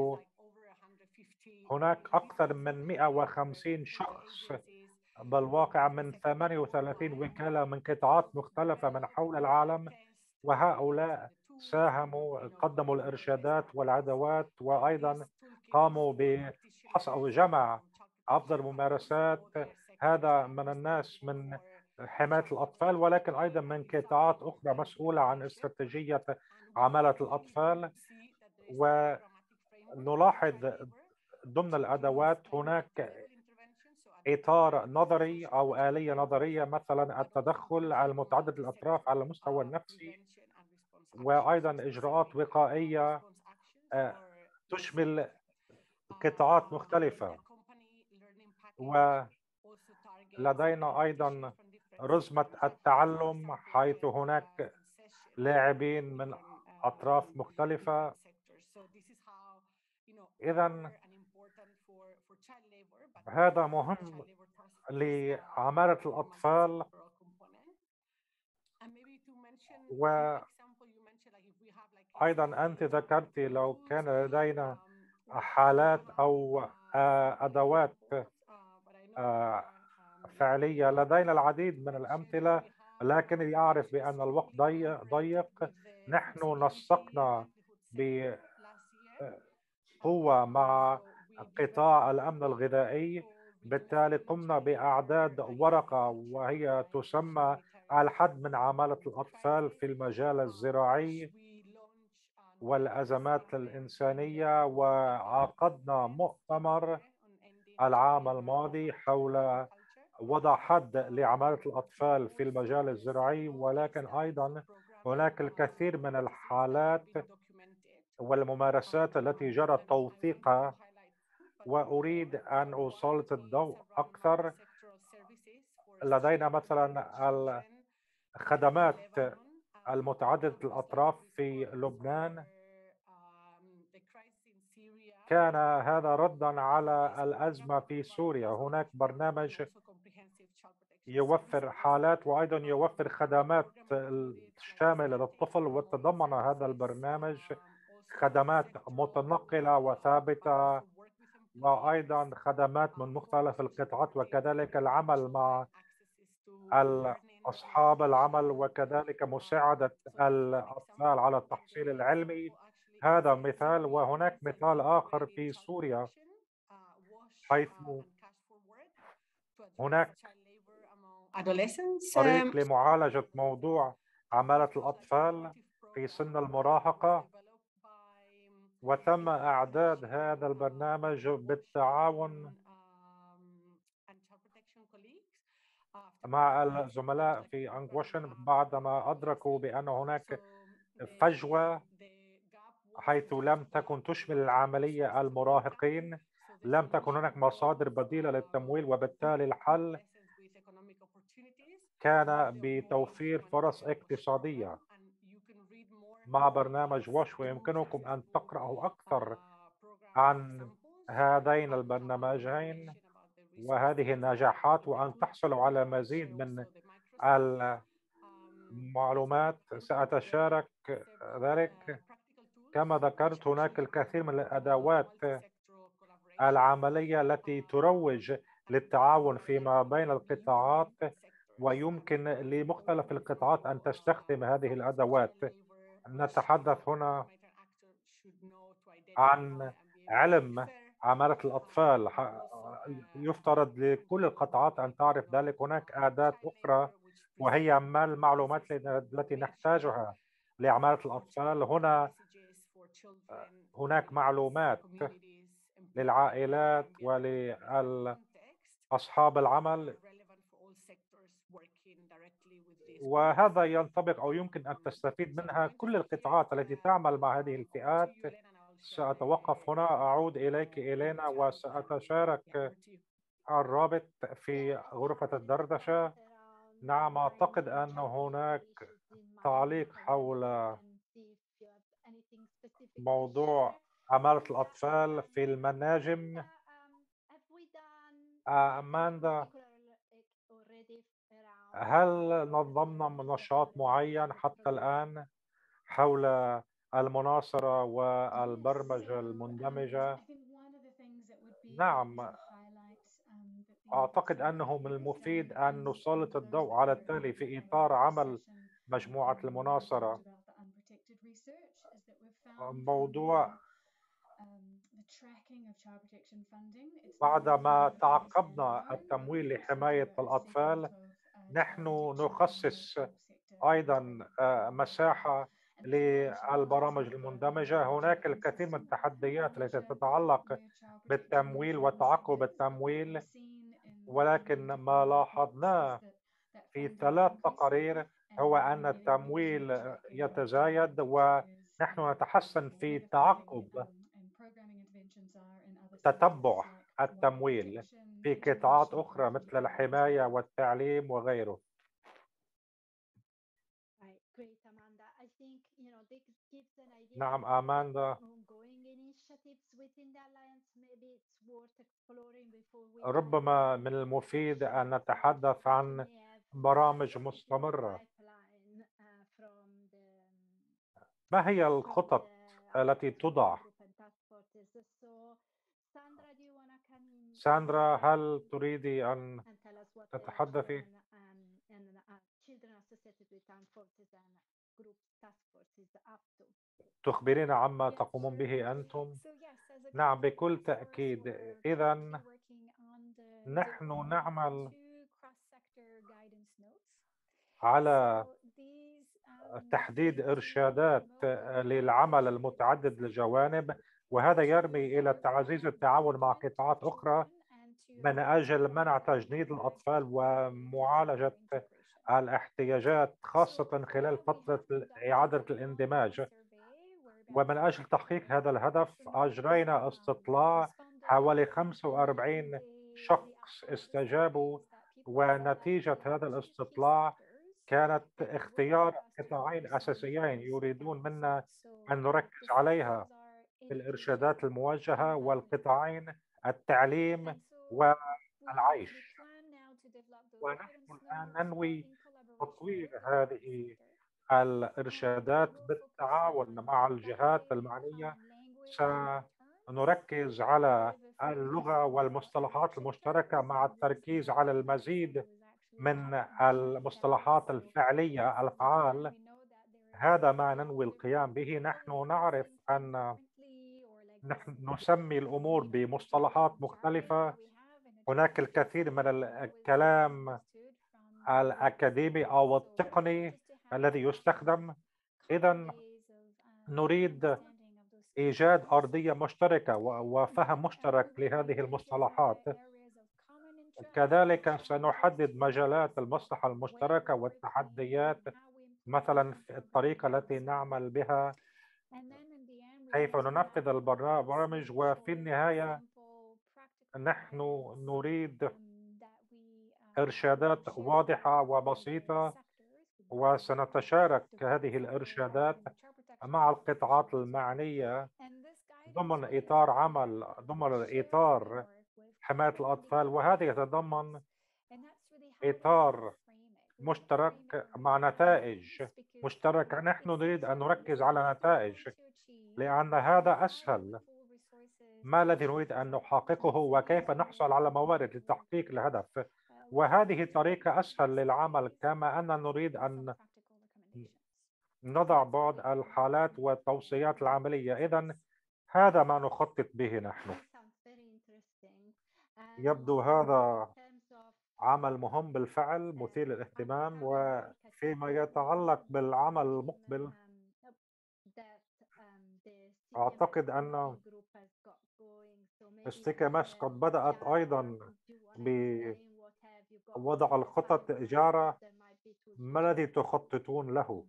هناك أكثر من مئة وخمسين شخص، بالواقع من ثمانية وثلاثين وكالة من قطاعات مختلفة من حول العالم، وهؤلاء ساهموا، قدموا الإرشادات والأدوات، وأيضا قاموا بحص أو جمع أفضل ممارسات. هذا من الناس من حماية الأطفال، ولكن أيضا من قطاعات أخرى مسؤولة عن استراتيجية عمالة الأطفال. ونلاحظ ضمن الأدوات هناك إطار نظري أو آلية نظرية، مثلا التدخل المتعدد الأطراف على المستوى النفسي، وأيضا إجراءات وقائية تشمل قطاعات مختلفة. ولدينا أيضا رزمة التعلم، حيث هناك لاعبين من أطراف مختلفة. إذن هذا مهم لعمالة الأطفال. وأيضا أنت ذكرت لو كان لدينا حالات أو أدوات فعلية. لدينا العديد من الأمثلة، لكنني أعرف بأن الوقت ضيق. نحن نسقنا بقوة مع قطاع الأمن الغذائي، بالتالي قمنا بإعداد ورقة وهي تسمى الحد من عمالة الأطفال في المجال الزراعي والأزمات الإنسانية. وعقدنا مؤتمر العام الماضي حول وضع حد لعمالة الأطفال في المجال الزراعي، ولكن أيضا هناك الكثير من الحالات والممارسات التي جرى توثيقها، وأريد أن أسلط الضوء أكثر. لدينا مثلا الخدمات المتعددة الأطراف في لبنان، كان هذا ردا على الأزمة في سوريا. هناك برنامج يوفر حالات وأيضا يوفر خدمات شاملة للطفل، وتضمن هذا البرنامج خدمات متنقلة وثابتة وأيضا خدمات من مختلف القطاعات، وكذلك العمل مع أصحاب العمل، وكذلك مساعدة الأطفال على التحصيل العلمي. هذا مثال، وهناك مثال آخر في سوريا حيث هناك طريق لمعالجة موضوع عمالة الأطفال في سن المراهقة، وتم إعداد هذا البرنامج بالتعاون مع الزملاء في أنغوشن بعدما أدركوا بأن هناك فجوة حيث لم تكن تشمل العملية المراهقين، لم تكن هناك مصادر بديلة للتمويل، وبالتالي الحل كان بتوفير فرص اقتصادية مع برنامج وش. ويمكنكم أن تقرأوا أكثر عن هذين البرنامجين وهذه النجاحات، وأن تحصلوا على مزيد من المعلومات. سأتشارك ذلك. كما ذكرت، هناك الكثير من الأدوات العملية التي تروج للتعاون فيما بين القطاعات، ويمكن لمختلف القطاعات أن تستخدم هذه الأدوات. نتحدث هنا عن علم عمالة الأطفال، يفترض لكل القطاعات أن تعرف ذلك. هناك أداة أخرى وهي ما المعلومات التي نحتاجها لعمالة الأطفال. هنا هناك معلومات للعائلات ولأصحاب العمل، وهذا ينطبق أو يمكن أن تستفيد منها كل القطاعات التي تعمل مع هذه الفئات. سأتوقف هنا، أعود إليك إلينا، وسأتشارك الرابط في غرفة الدردشة. نعم، أعتقد أن هناك تعليق حول موضوع عمالة الأطفال في المناجم. أماندا، هل نظمنا نشاط معين حتى الآن حول المناصرة والبرمجة المندمجة؟ نعم، أعتقد أنه من المفيد أن نسلط الضوء على التالي في إطار عمل مجموعة المناصرة. موضوع بعدما تعقبنا التمويل لحماية الأطفال، نحن نخصص أيضا مساحة للبرامج المندمجة. هناك الكثير من التحديات التي تتعلق بالتمويل وتعقب التمويل، ولكن ما لاحظناه في ثلاث تقارير هو أن التمويل يتزايد، ونحن نتحسن في تعقب تتبع التمويل في قطاعات أخرى مثل الحماية والتعليم وغيره. نعم أماندا، ربما من المفيد أن نتحدث عن برامج مستمرة. ما هي الخطط التي توضع؟ ساندرا، هل تريدي أن تتحدثي؟ تخبرين عما تقومون به أنتم؟ نعم بكل تأكيد. إذا نحن نعمل على تحديد إرشادات للعمل المتعدد الجوانب، وهذا يرمي إلى تعزيز التعاون مع قطاعات أخرى من أجل منع تجنيد الأطفال ومعالجة الاحتياجات خاصة خلال فترة إعادة الاندماج. ومن أجل تحقيق هذا الهدف أجرينا استطلاع، حوالي خمسة وأربعين شخص استجابوا، ونتيجة هذا الاستطلاع كانت اختيار قطاعين أساسيين يريدون منا أن نركز عليها في الإرشادات الموجهة، والقطاعين التعليم والعيش. ونحن الآن ننوي تطوير هذه الإرشادات بالتعاون مع الجهات المعنية. سنركز على اللغة والمصطلحات المشتركة مع التركيز على المزيد من المصطلحات الفعلية الفعال. هذا ما ننوي القيام به. نحن نعرف أن نحن نسمي الأمور بمصطلحات مختلفة. هناك الكثير من الكلام الأكاديمي أو التقني الذي يستخدم. إذن نريد إيجاد أرضية مشتركة وفهم مشترك لهذه المصطلحات. كذلك سنحدد مجالات المصلحة المشتركة والتحديات، مثلا في الطريقة التي نعمل بها، كيف ننفذ البرامج. وفي النهاية نحن نريد إرشادات واضحة وبسيطة، وسنتشارك هذه الإرشادات مع القطاعات المعنية ضمن إطار عمل ضمن إطار حماية الأطفال. وهذا يتضمن إطار مشترك مع نتائج مشتركة. نحن نريد أن نركز على نتائج، لأن هذا أسهل. ما الذي نريد أن نحققه وكيف نحصل على موارد لتحقيق الهدف، وهذه طريقة أسهل للعمل. كما أن نريد أن نضع بعض الحالات والتوصيات العملية. إذن هذا ما نخطط به نحن. يبدو هذا عمل مهم بالفعل، مثير للاهتمام. وفيما يتعلق بالعمل المقبل، أعتقد أن استكماس قد بدأت أيضا بوضع الخطط. جارة، ما الذي تخططون له؟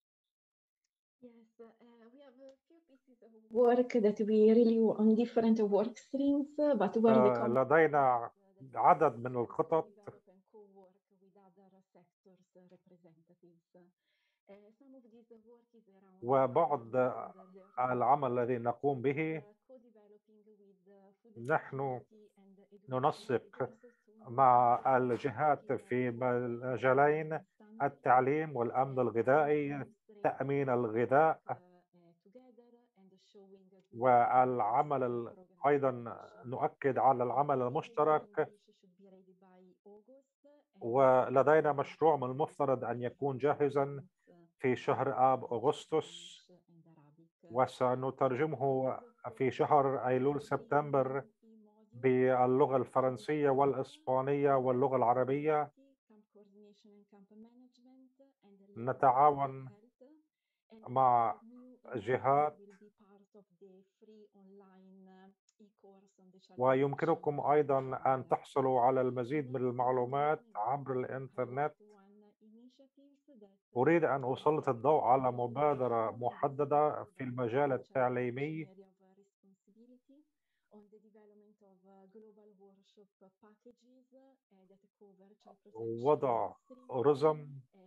work that we really on different work streams, but where the آه، لدينا عدد من الخطط وبعض العمل الذي نقوم به. نحن ننسق مع الجهات في مجالين: التعليم والأمن الغذائي، تأمين الغذاء، والعمل. أيضا نؤكد على العمل المشترك. ولدينا مشروع من المفترض أن يكون جاهزا في شهر آب أغسطس، وسنترجمه في شهر أيلول سبتمبر باللغة الفرنسية والإسبانية واللغة العربية. نتعاون مع جهات، ويمكنكم أيضا أن تحصلوا على المزيد من المعلومات عبر الإنترنت. أريد أن أسلط الضوء على مبادرة محددة في المجال التعليمي، وضع رزم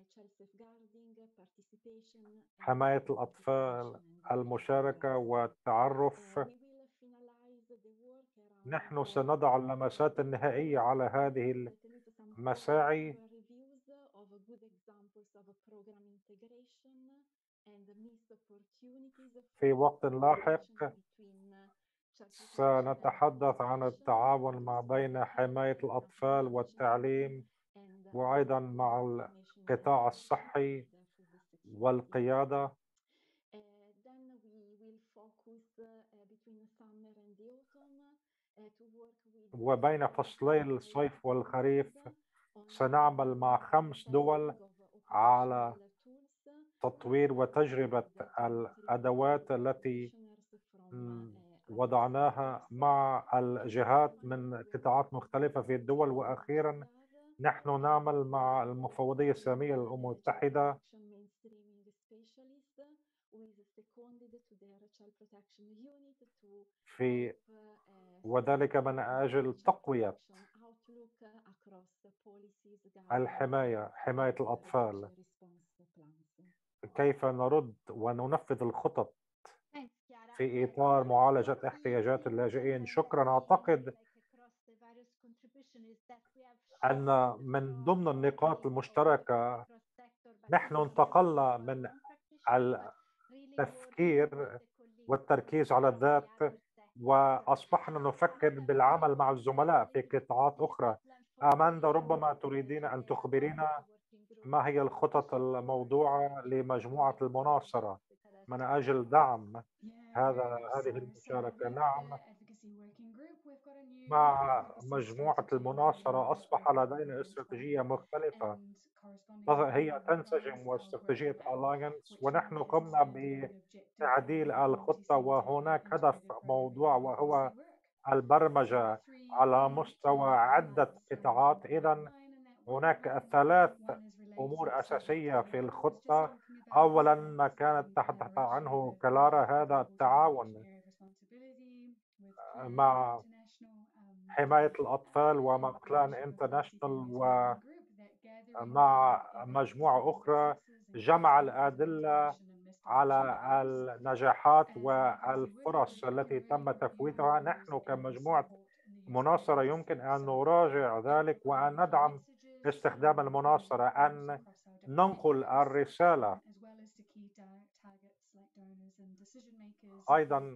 حماية الأطفال، المشاركة والتعرف. نحن سنضع اللمسات النهائية على هذه المساعي في وقت لاحق. سنتحدث عن التعاون ما بين حماية الأطفال والتعليم، وأيضا مع القطاع الصحي والقيادة. وبين فصلي الصيف والخريف سنعمل مع خمس دول على تطوير وتجربة الأدوات التي وضعناها مع الجهات من قطاعات مختلفة في الدول. وأخيرا نحن نعمل مع المفوضية السامية للأمم المتحدة في وذلك من أجل تقوية الحماية حماية الأطفال، كيف نرد وننفذ الخطط في إطار معالجة احتياجات اللاجئين. شكرا. أعتقد أن من ضمن النقاط المشتركة نحن انتقلنا من التفكير والتركيز على الذات وأصبحنا نفكر بالعمل مع الزملاء في قطاعات أخرى. آماندا، ربما تريدين أن تخبرينا ما هي الخطط الموضوعة لمجموعة المناصرة من أجل دعم هذا هذه المشاركة؟ نعم، مع مجموعة المناصرة أصبح لدينا استراتيجية مختلفة هي تنسجم واستراتيجية Alliance، ونحن قمنا بتعديل الخطة، وهناك هدف موضوع وهو البرمجة على مستوى عدة قطاعات. إذن هناك ثلاث أمور أساسية في الخطة. أولا ما كانت تحدث عنه كلارا، هذا التعاون مع حماية الأطفال ومع بلان انترناشونال ومع مجموعة أخرى، جمع الأدلة على النجاحات والفرص التي تم تفويتها. نحن كمجموعة مناصرة يمكن أن نراجع ذلك وأن ندعم استخدام المناصرة، أن ننقل الرسالة أيضا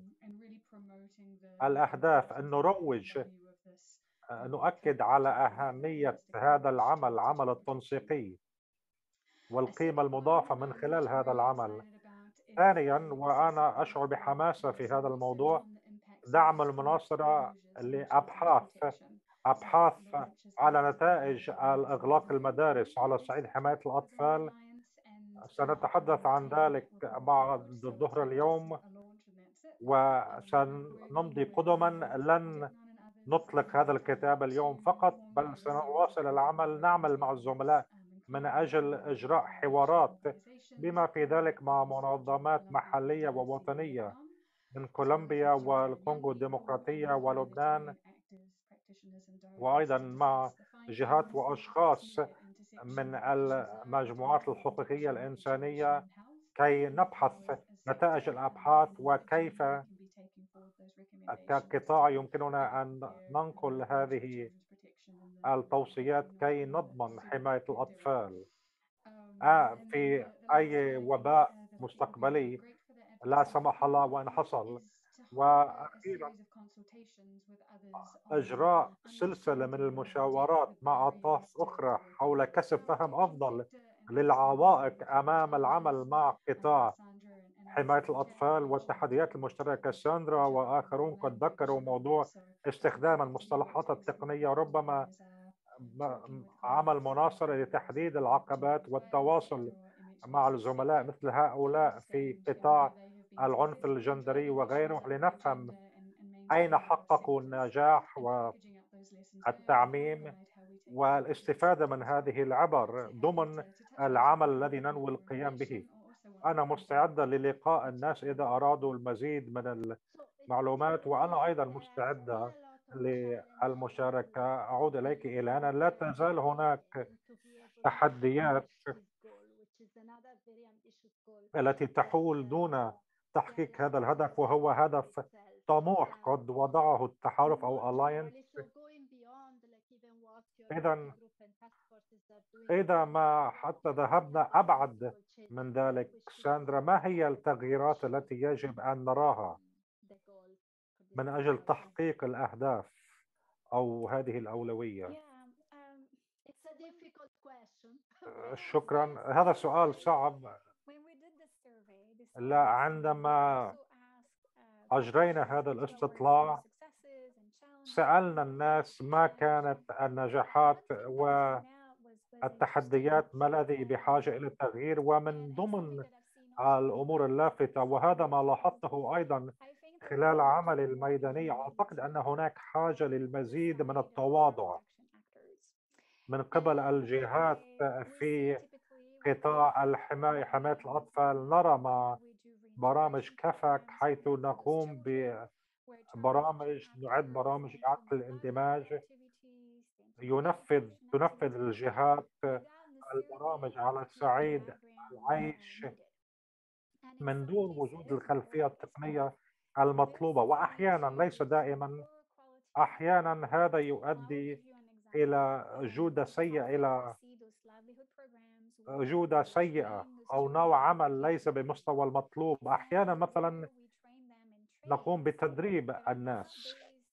الأهداف، أن نروج نؤكد على أهمية هذا العمل، العمل التنسيقي والقيمة المضافة من خلال هذا العمل. ثانيا، وأنا أشعر بحماسة في هذا الموضوع، دعم المناصرة لأبحاث أبحاث على نتائج الإغلاق المدارس على صعيد حماية الأطفال. سنتحدث عن ذلك بعد الظهر اليوم، وسنمضي قدما. لن نطلق هذا الكتاب اليوم فقط، بل سنواصل العمل، نعمل مع الزملاء من أجل إجراء حوارات بما في ذلك مع منظمات محلية ووطنية من كولومبيا والكونغو الديمقراطية ولبنان، وأيضا مع جهات وأشخاص من المجموعات الحقوقية الإنسانية كي نبحث نتائج الأبحاث وكيف كقطاع يمكننا أن ننقل هذه التوصيات كي نضمن حماية الأطفال في أي وباء مستقبلي لا سمح الله وإن حصل. وأخيرا إجراء سلسلة من المشاورات مع أطراف أخرى حول كسب فهم أفضل للعوائق أمام العمل مع قطاع حماية الأطفال والتحديات المشتركة. ساندرا وآخرون قد ذكروا موضوع استخدام المصطلحات التقنية، ربما عمل مناصرة لتحديد العقبات والتواصل مع الزملاء مثل هؤلاء في قطاع العنف الجندري وغيره، لنفهم أين حققوا النجاح والتعميم والاستفادة من هذه العبر ضمن العمل الذي ننوي القيام به. أنا مستعدة للقاء الناس إذا أرادوا المزيد من المعلومات، وأنا أيضا مستعدة للمشاركة. أعود إليك إلينا. لا تزال هناك تحديات التي تحول دون تحقيق هذا الهدف، وهو هدف طموح قد وضعه التحالف أو ألاينس. إذا إذا ما حتى ذهبنا أبعد من ذلك، ساندرا، ما هي التغييرات التي يجب أن نراها من أجل تحقيق الأهداف أو هذه الأولوية؟ شكرا. هذا سؤال صعب. لا، عندما أجرينا هذا الاستطلاع سألنا الناس ما كانت النجاحات والتحديات، ما الذي بحاجة إلى التغيير، ومن ضمن الأمور اللافتة، وهذا ما لاحظته أيضا خلال عملي الميداني، أعتقد أن هناك حاجة للمزيد من التواضع من قبل الجهات في قطاع الحماية حماية الأطفال، نرى ما برامج كافاك حيث نقوم ببرامج نعد برامج إعادة الاندماج. ينفذ تنفذ الجهات البرامج على صعيد العيش من دون وجود الخلفية التقنية المطلوبة، وأحيانا ليس دائما، أحيانا هذا يؤدي إلى جودة سيئة إلى جودة سيئة أو نوع عمل ليس بمستوى المطلوب. أحيانا مثلا نقوم بتدريب الناس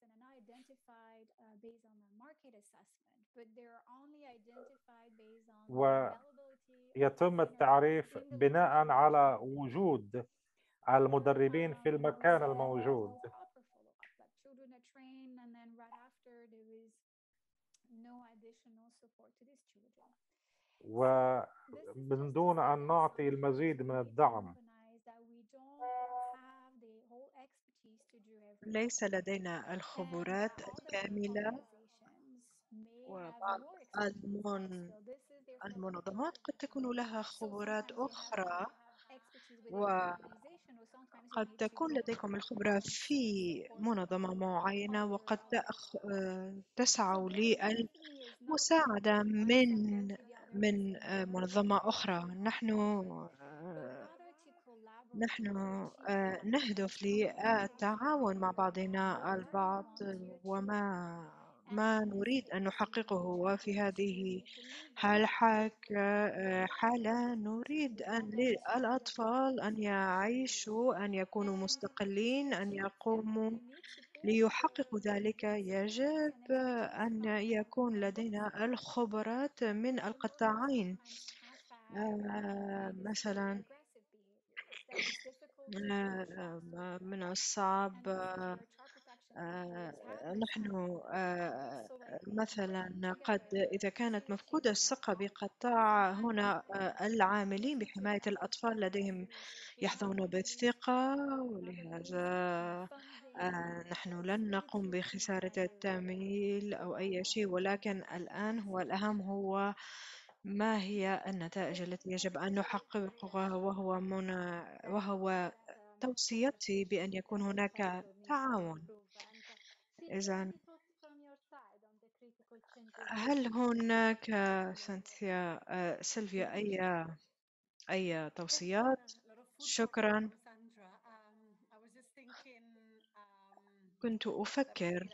ويتم التعريف بناء على وجود المدربين في المكان الموجود، ومن دون أن نعطي المزيد من الدعم. ليس لدينا الخبرات الكاملة، وبعض المنظمات قد تكون لها خبرات أخرى، وقد تكون لديكم الخبرة في منظمة معينة وقد تسعوا للمساعدة من من منظمة أخرى. نحن نحن نهدف للتعاون مع بعضنا البعض، وما ما نريد أن نحققه. وفي هذه الحالة نريد أن للأطفال أن يعيشوا، أن يكونوا مستقلين، أن يقوموا. ليحققوا ذلك يجب أن يكون لدينا الخبرات من القطاعين. مثلا من الصعب نحن مثلا قد إذا كانت مفقودة الثقة بقطاع، هنا العاملين بحماية الأطفال لديهم يحظون بالثقة، ولهذا نحن لن نقوم بخسارة التمويل أو أي شيء. ولكن الآن هو الأهم هو ما هي النتائج التي يجب أن نحققها، وهو من وهو توصيتي بأن يكون هناك تعاون. إذا هل هناك سانتيا سيلفيا أي أي توصيات؟ شكرا. كنت أفكر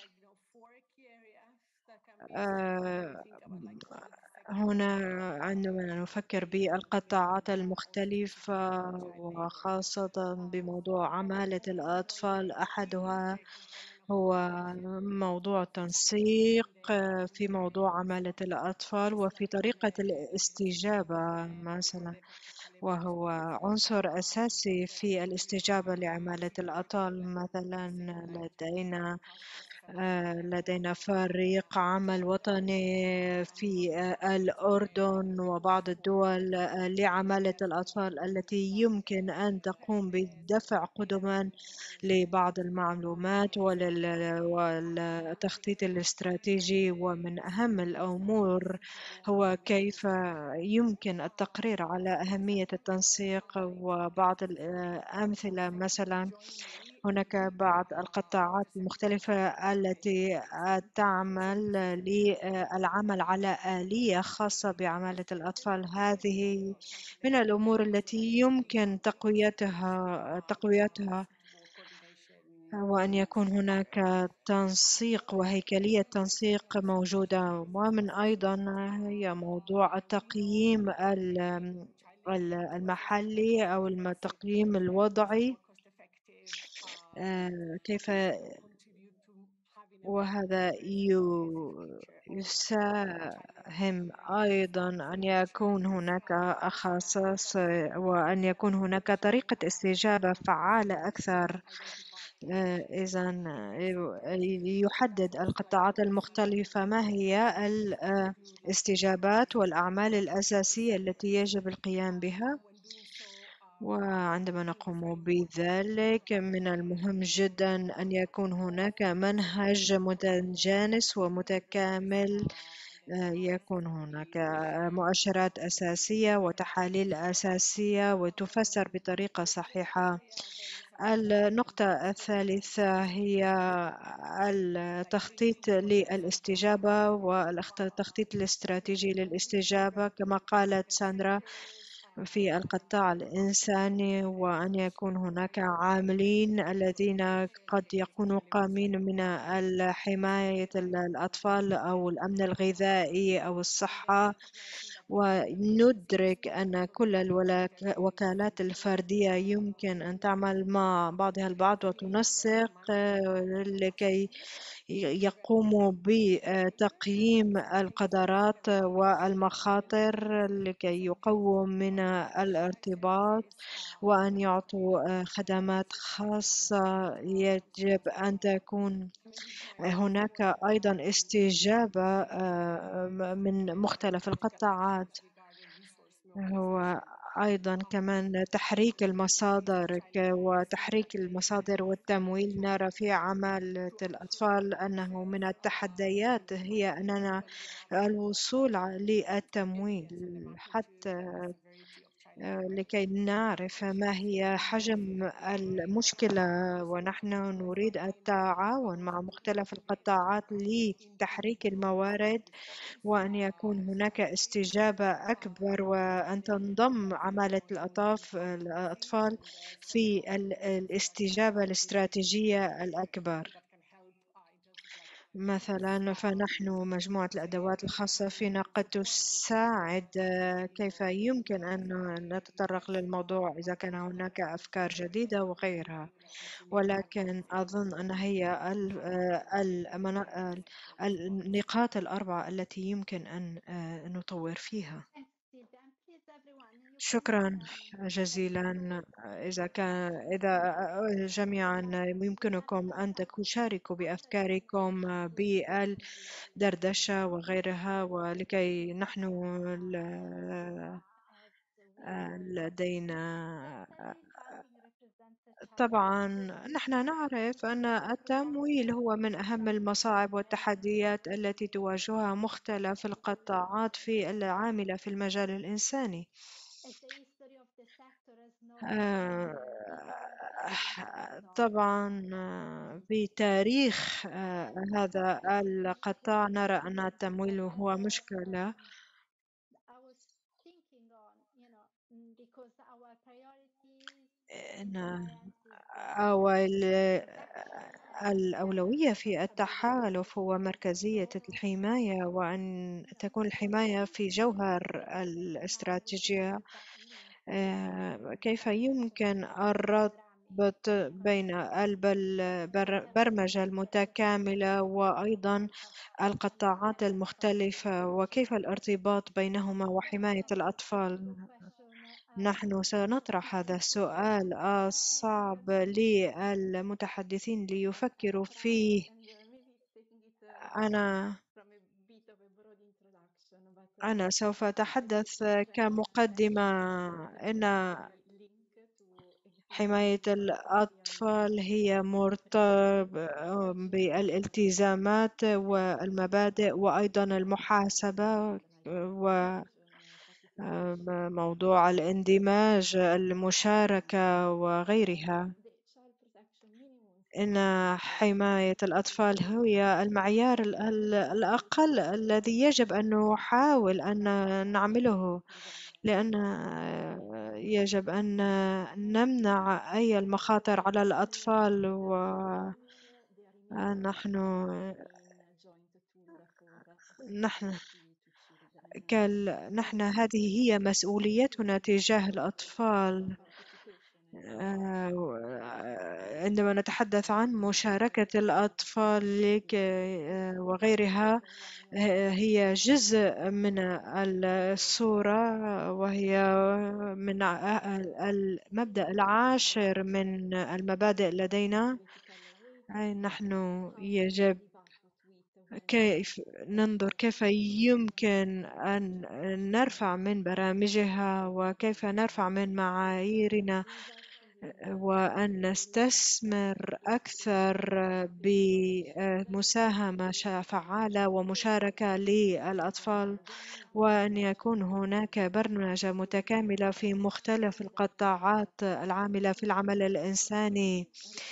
آه هنا عندما نفكر بالقطاعات المختلفة، وخاصة بموضوع عمالة الأطفال، أحدها هو موضوع التنسيق في موضوع عمالة الأطفال وفي طريقة الاستجابة مثلا، وهو عنصر أساسي في الاستجابة لعمالة الأطفال. مثلا لدينا لدينا فريق عمل وطني في الأردن وبعض الدول لعمالة الأطفال التي يمكن أن تقوم بدفع قدما لبعض المعلومات والتخطيط الاستراتيجي. ومن أهم الأمور هو كيف يمكن التقرير على أهمية التنسيق. وبعض الأمثلة مثلا هناك بعض القطاعات المختلفة التي تعمل للعمل على آلية خاصة بعمالة الأطفال. هذه من الأمور التي يمكن تقويتها تقويتها وأن يكون هناك تنسيق وهيكلية تنسيق موجودة. ومن أيضا هي موضوع التقييم المحلي أو التقييم الوضعي، كيف وهذا يساهم أيضا أن يكون هناك أخصاص وأن يكون هناك طريقة استجابة فعالة أكثر. إذا يحدد القطاعات المختلفة ما هي الاستجابات والأعمال الأساسية التي يجب القيام بها، وعندما نقوم بذلك من المهم جدا أن يكون هناك منهج متجانس ومتكامل يكون هناك مؤشرات أساسية وتحاليل أساسية وتفسر بطريقة صحيحة. النقطة الثالثة هي التخطيط للاستجابة والتخطيط الاستراتيجي للاستجابة كما قالت ساندرا في القطاع الإنساني، وأن يكون هناك عاملين الذين قد يكونوا قامين من حماية الأطفال أو الأمن الغذائي أو الصحة، وندرك أن كل الوكالات الفردية يمكن أن تعمل مع بعضها البعض وتنسق لكي يقوموا بتقييم القدرات والمخاطر لكي يقوموا من الارتباط وأن يعطوا خدمات خاصة. يجب أن تكون هناك أيضا استجابة من مختلف القطاعات، هو أيضا كمان تحريك المصادر وتحريك المصادر والتمويل. نرى في عمل الأطفال أنه من التحديات هي أننا الوصول للتمويل حتى لكي نعرف ما هي حجم المشكلة، ونحن نريد التعاون مع مختلف القطاعات لتحريك الموارد وأن يكون هناك استجابة أكبر وأن تنضم عمالة الأطفال في الاستجابة الاستراتيجية الأكبر. مثلا فنحن مجموعة الأدوات الخاصة فينا قد تساعد كيف يمكن أن نتطرق للموضوع إذا كان هناك أفكار جديدة وغيرها، ولكن أظن أن هي النقاط الأربعة التي يمكن أن نطور فيها. شكرا جزيلا. إذا كان إذا جميعا يمكنكم أن تشاركوا بأفكاركم بالدردشة وغيرها، ولكي نحن لدينا طبعا نحن نعرف أن التمويل هو من أهم المصاعب والتحديات التي تواجهها مختلف القطاعات في العاملة في المجال الإنساني. طبعا بتاريخ هذا القطاع نرى أن التمويل هو مشكلة. أو الأولوية في التحالف هو مركزية الحماية، وأن تكون الحماية في جوهر الاستراتيجية. كيف يمكن الربط بين البرمجة المتكاملة وأيضا القطاعات المختلفة وكيف الارتباط بينهما وحماية الأطفال؟ نحن سنطرح هذا السؤال الصعب للمتحدثين ليفكروا فيه. أنا أنا سوف أتحدث كمقدمة. إن حماية الأطفال هي مرتبطة بالالتزامات والمبادئ وأيضا المحاسبة وموضوع الاندماج المشاركة وغيرها. إن حماية الأطفال هي المعيار الأقل الذي يجب أن نحاول أن نعمله، لأن يجب أن نمنع أي المخاطر على الأطفال. ونحن نحن نحن هذه هي مسؤوليتنا تجاه الأطفال. عندما نتحدث عن مشاركة الأطفال وغيرها هي جزء من الصورة، وهي من المبدأ العاشر من المبادئ لدينا. نحن يجب كيف ننظر كيف يمكن أن نرفع من برامجها وكيف نرفع من معاييرنا وأن نستثمر أكثر بمساهمة فعالة ومشاركة للأطفال، وأن يكون هناك برنامج متكاملة في مختلف القطاعات العاملة في العمل الإنساني،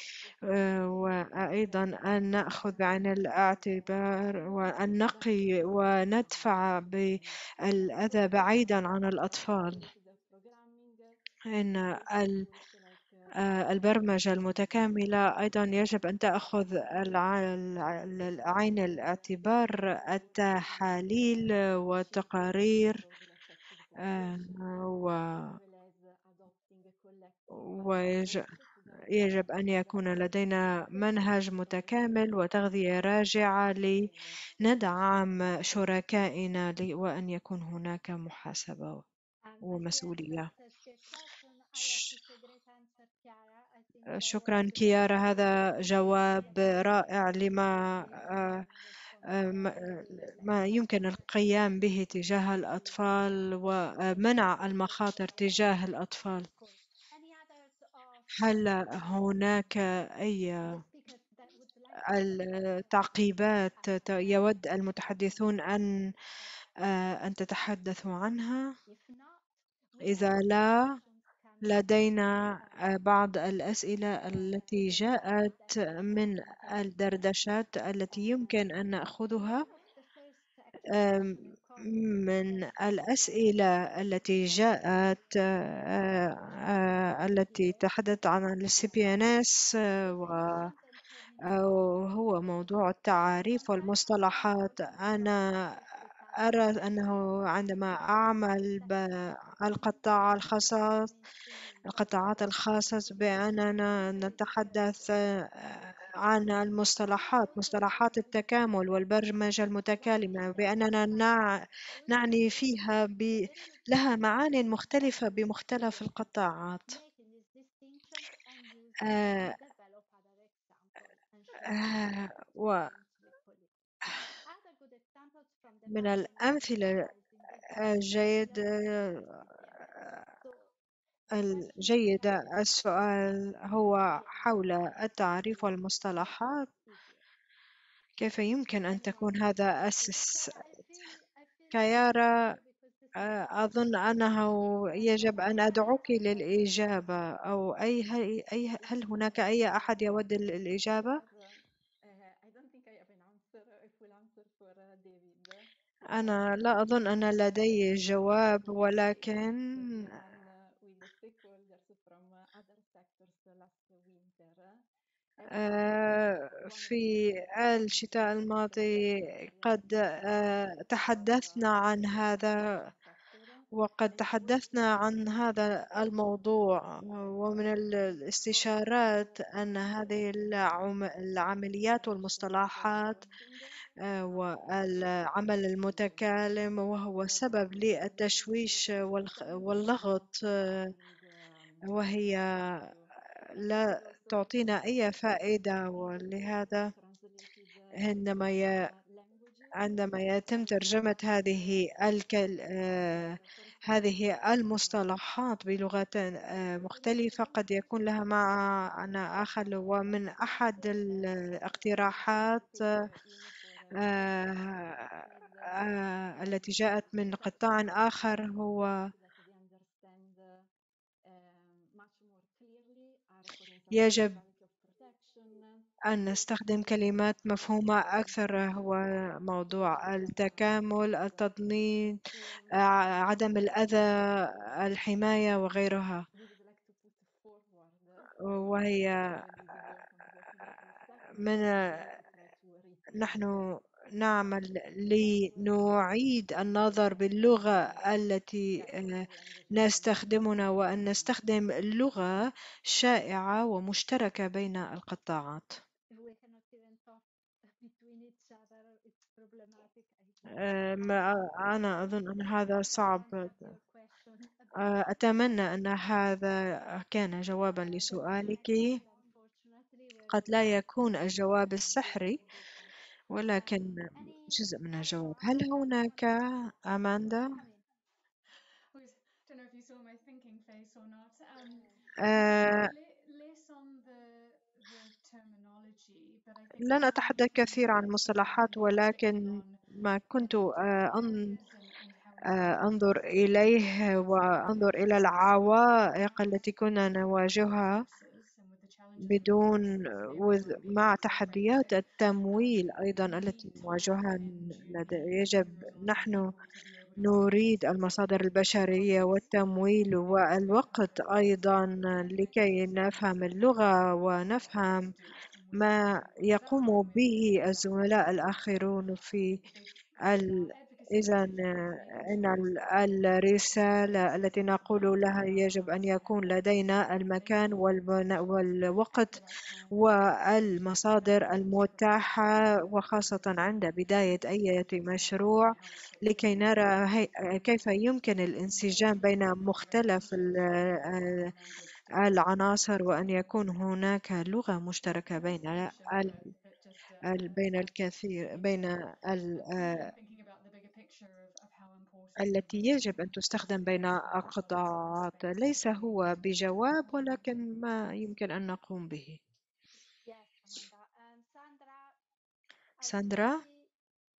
وأيضا أن نأخذ بعين الاعتبار وأن نقي وندفع بالأذى بعيدا عن الأطفال. إن البرمجة المتكاملة أيضا يجب أن تأخذ عين الاعتبار التحاليل والتقارير، ويجب أن يكون لدينا منهج متكامل وتغذية راجعة لندعم شركائنا وأن يكون هناك محاسبة ومسؤولية. شكرا كيارا، هذا جواب رائع لما ما يمكن القيام به تجاه الأطفال ومنع المخاطر تجاه الأطفال. هل هناك أي التعقيبات يود المتحدثون أن أن تتحدثوا عنها؟ إذا لا، لدينا بعض الأسئلة التي جاءت من الدردشات التي يمكن أن نأخذها. من الأسئلة التي جاءت التي تحدثت عن السي بي إن إس وهو موضوع التعاريف والمصطلحات. أنا أرى أنه عندما أعمل بالقطاع الخاص القطاعات الخاصة بأننا نتحدث عن المصطلحات، مصطلحات التكامل والبرمجة المتكاملة، بأننا نعني فيها ب... لها معاني مختلفة بمختلف القطاعات. آه آه و من الأمثلة الجيدة الجيدة السؤال هو حول التعريف والمصطلحات، كيف يمكن أن تكون هذا أسس. كيارا، أظن أنه يجب أن أدعوك للإجابة، أو أي هل, أي هل هناك أي أحد يود الإجابة؟ أنا لا أظن أن لدي جواب، ولكن في الشتاء الماضي قد تحدثنا عن هذا، وقد تحدثنا عن هذا الموضوع، ومن الاستشارات أن هذه العمليات والمصطلحات والعمل المتكامل وهو سبب للتشويش واللغط، وهي لا تعطينا أي فائدة. ولهذا عندما ي... عندما يتم ترجمة هذه الكل... آه... هذه المصطلحات بلغات آه... مختلفة قد يكون لها معنى آخر. ومن أحد الاقتراحات آه... آه... التي جاءت من قطاع آخر هو يجب أن نستخدم كلمات مفهومة أكثر، هو موضوع التكامل، التضمين، عدم الأذى، الحماية وغيرها. وهي من نحن نعمل لنعيد النظر باللغة التي نستخدمنا، وأن نستخدم اللغة شائعة ومشتركة بين القطاعات. أنا أظن أن هذا صعب. أتمنى أن هذا كان جوابا لسؤالك. قد لا يكون الجواب السحري، ولكن جزء من الجواب. هل هناك أماندا؟ place or not. Um, آه less on the the terminology, but I think لن it's really أتحدث key كثير عن that we can المصطلحات، reflect ولكن on ما كنت um, different آه، أن areas and, and how we آه، can أنظر address إليه وأنظر إلى العوائق التي كنا with نواجهها resources and with the challenges of بدون resources وذ- everyone مع needs a تحديات benefit. التمويل Um, أيضا we التي need نواجهها time and energy لدى- and, and يجب resources نحن pool to be able to نريد address المصادر um, those البشرية topics. والتمويل And I think we have والوقت a, أيضا a لكي huge نفهم responsibility اللغة for what others ونفهم do. And with, ما with, with our يقوم commitment به around الزملاء advocacy, الآخرون I في think big, ال... around advocacy إذا engagement and making إن sure ال- that the الرسالة resources التي and the نقول funding لها and يجب outcomes أن and يكون the لدينا um, المكان measurable والبن- potential والوقت at the right time and ensure that that والمصادر happens because المتاحة، um, وخاصة there's عند some بداية huge أي challenges around مشروع، how it fits لكي in. نرى And هي- if we كيف can يمكن engage الانسجام with بين different مختلف ال- ranges of, of language skills العناصر، and وأن يكون هناك لغة yeah, مشتركة nice بين ambition, ال- but but just uh, ال- uh, بين starting to الكثير get بين there. ال- Um, keen on thinking about the bigger picture of, of how important the التي role يجب أن and تستخدم capacity بين of, uh, of civil القطاعات، society ليس playing هو into بجواب what we need to ولكن to ما do. يمكن أن نقوم به. Yes, Amanda. Um, Sandra, I don't know ساندرا، if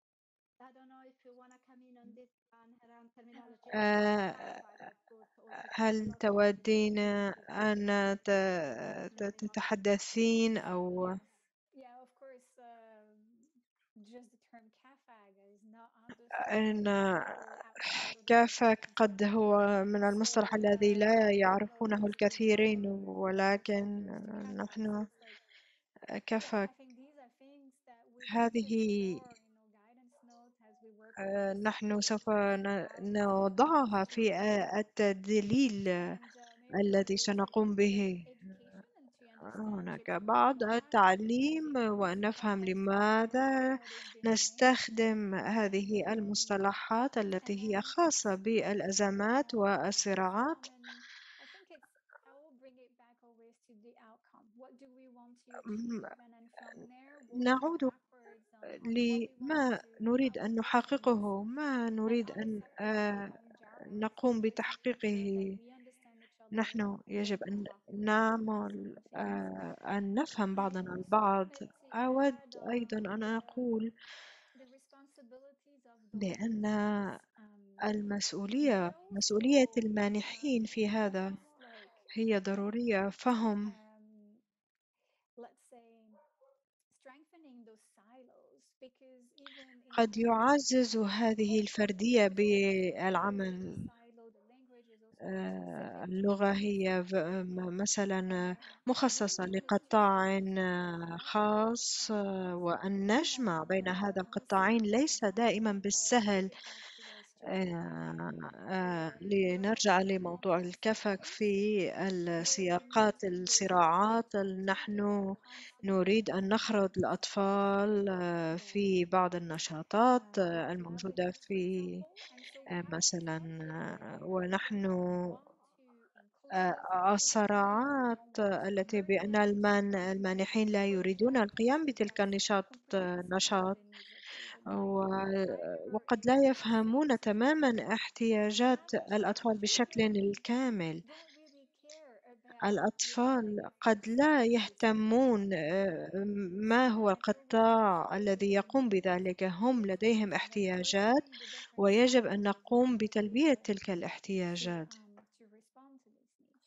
I don't know if you want to come in on this one around terminology. I can آه، clarify, of course, also هل terminology تودين related to أن ت- ت- international تتحدثين أو Yes. Yeah, of course. Um, just the term CAAFAG is not understood by أن people outside of the كافك European قد space. هو من So المصطلح الذي um, لا I don't know يعرفونه what's the right الكثيرين، response ولكن to, to CAAFAG. So نحن it's like, yeah, كافك I think these are things that we need to هذه explore in our guidance notes as we work with آه، other نحن سوف stakeholders ن- around نضعها um, في آه، التدليل and uh, maybe الذي also to سنقوم consider به. education and to understand, to هناك explore بعض why التعليم، things وأن نفهم uh, exist or لماذا what is behind. نستخدم And هذه um, المصطلحات and التي هي then خاصة yeah, بالأزمات and this والصراعات. one, and I think it's I will bring it back always to the outcome. What do we want to م- achieve? And then from there, working نعود backwards on, on what we want لما to نريد أن accomplish. And this نحققه، ما and نريد other أن sectors آه، like in general, I think نقوم just making sure that بتحقيقه. we understand each other نحن يجب better أن properly and نعمل some things. آه، أن نفهم I بعضنا also البعض. wanted to أود add أيضا on أن the أقول the responsibilities of donors بأن in this. Um, المسؤولية، they're مسؤولية also المانحين um, في هذا almost like هي ضرورية، فهم um, let's say strengthening those silos because even in قد يعزز هذه cultural الفردية there's also there's a, a بالعمل. silo, the language is also very آه، specific to اللغة one هي ف- sector. م- مثلا Um, and مخصصة really to, to لقطاع focus on those آه، networks خاص، and آه، وأن نجمع and بين هذا uh, القطاعين also ليس دائما Amanda, if I بالسهل. give it back to us to clarify آه، آه، where we're لنرجع working in لموضوع multiple الكفك sectors, في where we're not السياقات engaging الصراعات. directly with نحن conflict نريد أن نخرج and الأطفال آه، the في بعض النشاطات um, آه، the الموجودة applicants, for في example. And so آه، why مثلا why is it آه، that ونحن we want to include آه، those applicants here? We الصراعات don't want to التي hurt بأن them. المان- المانحين لا For يريدون example, القيام so بتلك that's النشاط completely sensitive to نشاط the needs of children. My و- driver وقد is لا is saying يفهمون something like, تماما احتياجات average الأطفال بشكل children الكامل. don't really care about الأطفال replying if قد it's لا if it's urgent. يهتمون آه، So ما هو I'm here with some القطاع الذي children يقوم with بذلك. هم different لديهم needs, and then we're احتياجات using the different ويجب أن silos of نقوم knowledge بتلبية here تلك to الاحتياجات. um to respond to these needs.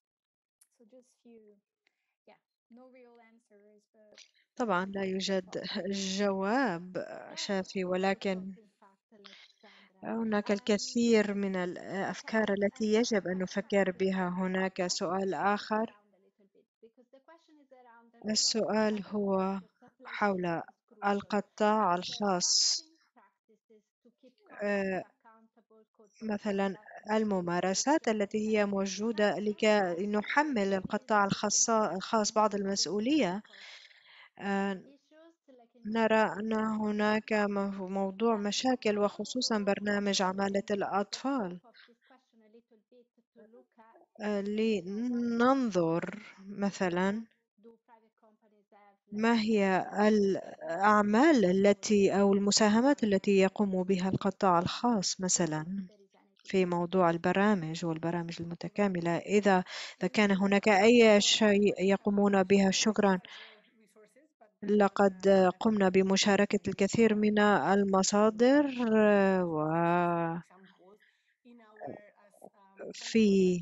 So just few, yeah, no real answers, but طبعا maybe لا food for يوجد thought. جواب Ah, شافي، food for ولكن thought, in fact, Alexandra. هناك Um, الكثير من okay, الأفكار and التي and and يجب أن I have نفكر to بها. add, هناك I'll just سؤال flip it آخر. around a little bit because the question is around enveloping السؤال public هو budgets. A place where حول this is crucial. القطاع Are there الخاص. promising practices to keep companies آه، accountable? Quote unquote. مثلا That's the الممارسات question التي هي itself. موجودة And and لكي one thing نحمل is القطاع like in الخاص our الخاص guidance بعض notes, we المسؤولية. focus آه، issues like in نرى general أن with هناك children. مو- موضوع Um, مشاكل، I also وخصوصا برنامج عمالة wanted the الأطفال. scope of this question a little bit to look at, آه، you know, what لننظر مثلا do private companies have, let's ما say, هي to help الأعمال support التي أو um, المساهمات التي um, يقوم بها القطاع الخاص if مثلا. there is anything في موضوع البرامج والبرامج المتكاملة. إذا كان هناك أي شيء يقومون بها، شكرا. لقد قمنا بمشاركة الكثير من المصادر وفي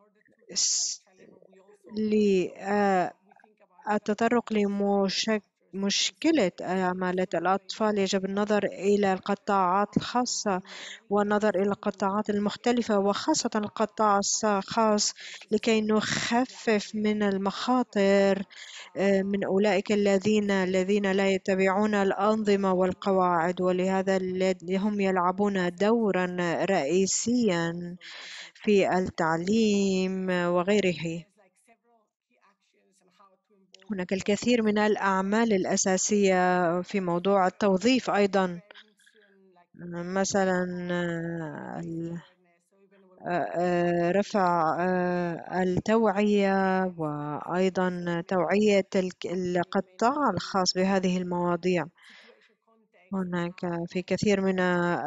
التطرق لمشكلة عمالة الأطفال يجب النظر إلى القطاعات الخاصة والنظر إلى القطاعات المختلفة وخاصة القطاع الخاص لكي نخفف من المخاطر من أولئك الذين الذين لا يتبعون الأنظمة والقواعد، ولهذا هم يلعبون دورا رئيسيا في التعليم وغيره. هناك الكثير من الأعمال الأساسية في موضوع التوظيف أيضا، مثلا رفع التوعية وأيضا توعية القطاع الخاص بهذه المواضيع. هناك في كثير من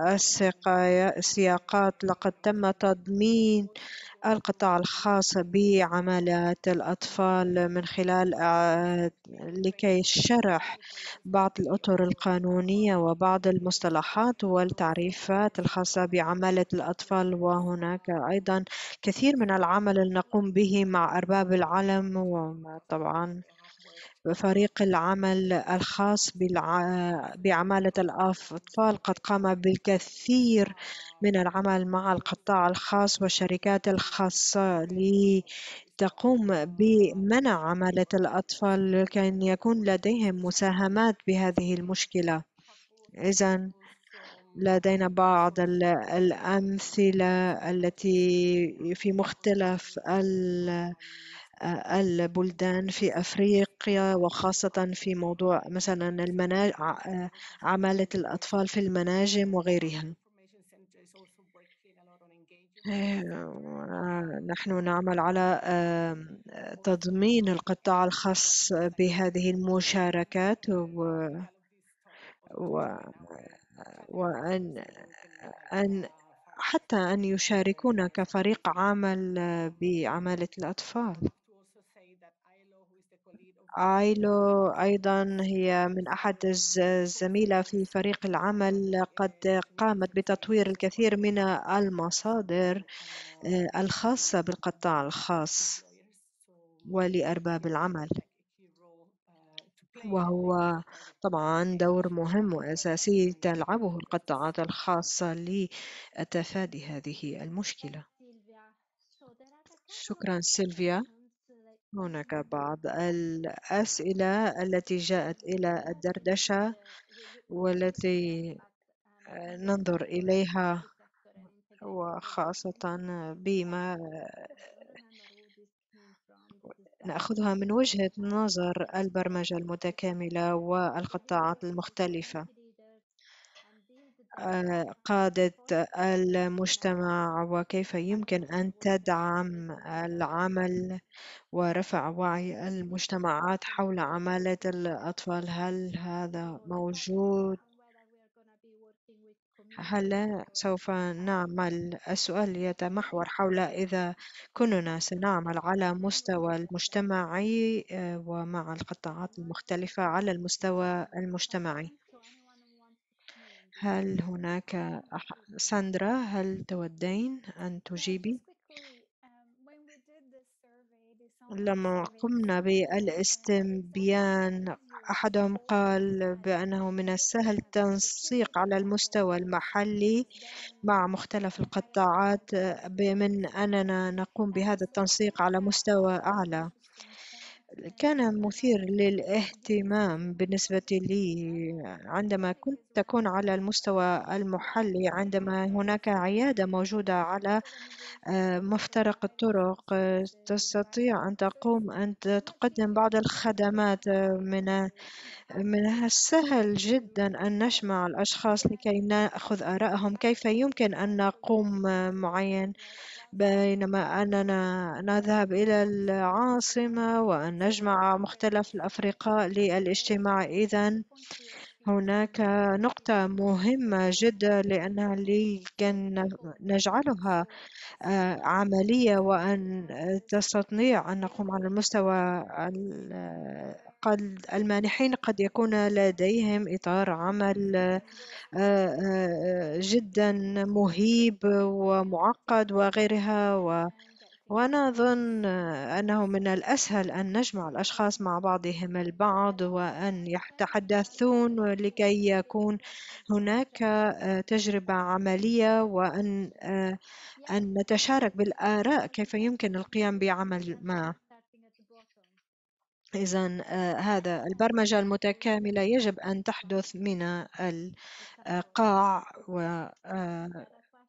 السياقات لقد تم تضمين القطاع الخاص بعمالات الأطفال من خلال لكي شرح بعض الأطر القانونية وبعض المصطلحات والتعريفات الخاصة بعمالة الأطفال. وهناك أيضا كثير من العمل اللي نقوم به مع أرباب العلم، وطبعا فريق العمل الخاص بعمالة الأطفال قد قام بالكثير من العمل مع القطاع الخاص والشركات الخاصة لتقوم بمنع عمالة الأطفال لكي يكون لديهم مساهمات بهذه المشكلة. إذن لدينا بعض الأمثلة التي في مختلف البلدان في أفريقيا، وخاصة في موضوع مثلا المناج... عمالة الأطفال في المناجم وغيرها. نحن نعمل على تضمين القطاع الخاص بهذه المشاركات و... و... وأن أن حتى أن يشاركون كفريق عمل بعمالة الأطفال. آيلو أيضا هي من أحد الزميلة في فريق العمل، قد قامت بتطوير الكثير من المصادر الخاصة بالقطاع الخاص ولأرباب العمل، وهو طبعا دور مهم وأساسي تلعبه القطاعات الخاصة لتفادي هذه المشكلة. شكرا سيلفيا. هناك بعض الأسئلة التي جاءت إلى الدردشة والتي ننظر إليها، وخاصة بما نأخذها من وجهة نظر البرمجة المتكاملة والقطاعات المختلفة. قادة المجتمع وكيف يمكن أن تدعم العمل ورفع وعي المجتمعات حول عمالة الأطفال. هل هذا موجود؟ هل سوف نعمل؟ السؤال يتمحور حول إذا كنا سنعمل على مستوى المجتمعي ومع القطاعات المختلفة على المستوى المجتمعي. هل هناك ساندرا، هل تودين أن تجيبي؟ لما قمنا بالاستبيان أحدهم قال بأنه من السهل التنسيق على المستوى المحلي مع مختلف القطاعات من أننا نقوم بهذا التنسيق على مستوى أعلى. كان مثير للاهتمام بالنسبة لي عندما كنت تكون على المستوى المحلي، عندما هناك عيادة موجودة على مفترق الطرق تستطيع أن تقوم أن تقدم بعض الخدمات. من من السهل جدا أن نجمع الأشخاص لكي نأخذ آرائهم كيف يمكن أن نقوم معين، بينما أننا نذهب إلى العاصمة وأن نجمع مختلف الأفرقاء للاجتماع. إذن هناك نقطة مهمة جدا لأنها لكي نجعلها عملية وأن تستطيع أن نقوم على المستوى. قد المانحين قد يكون لديهم إطار عمل جدا مهيب ومعقد وغيرها، و وأنا أظن أنه من الأسهل أن نجمع الأشخاص مع بعضهم البعض وأن يتحدثون لكي يكون هناك تجربة عملية، وأن أن نتشارك بالآراء كيف يمكن القيام بعمل ما. إذن هذا البرمجة المتكاملة يجب أن تحدث من القاع ومن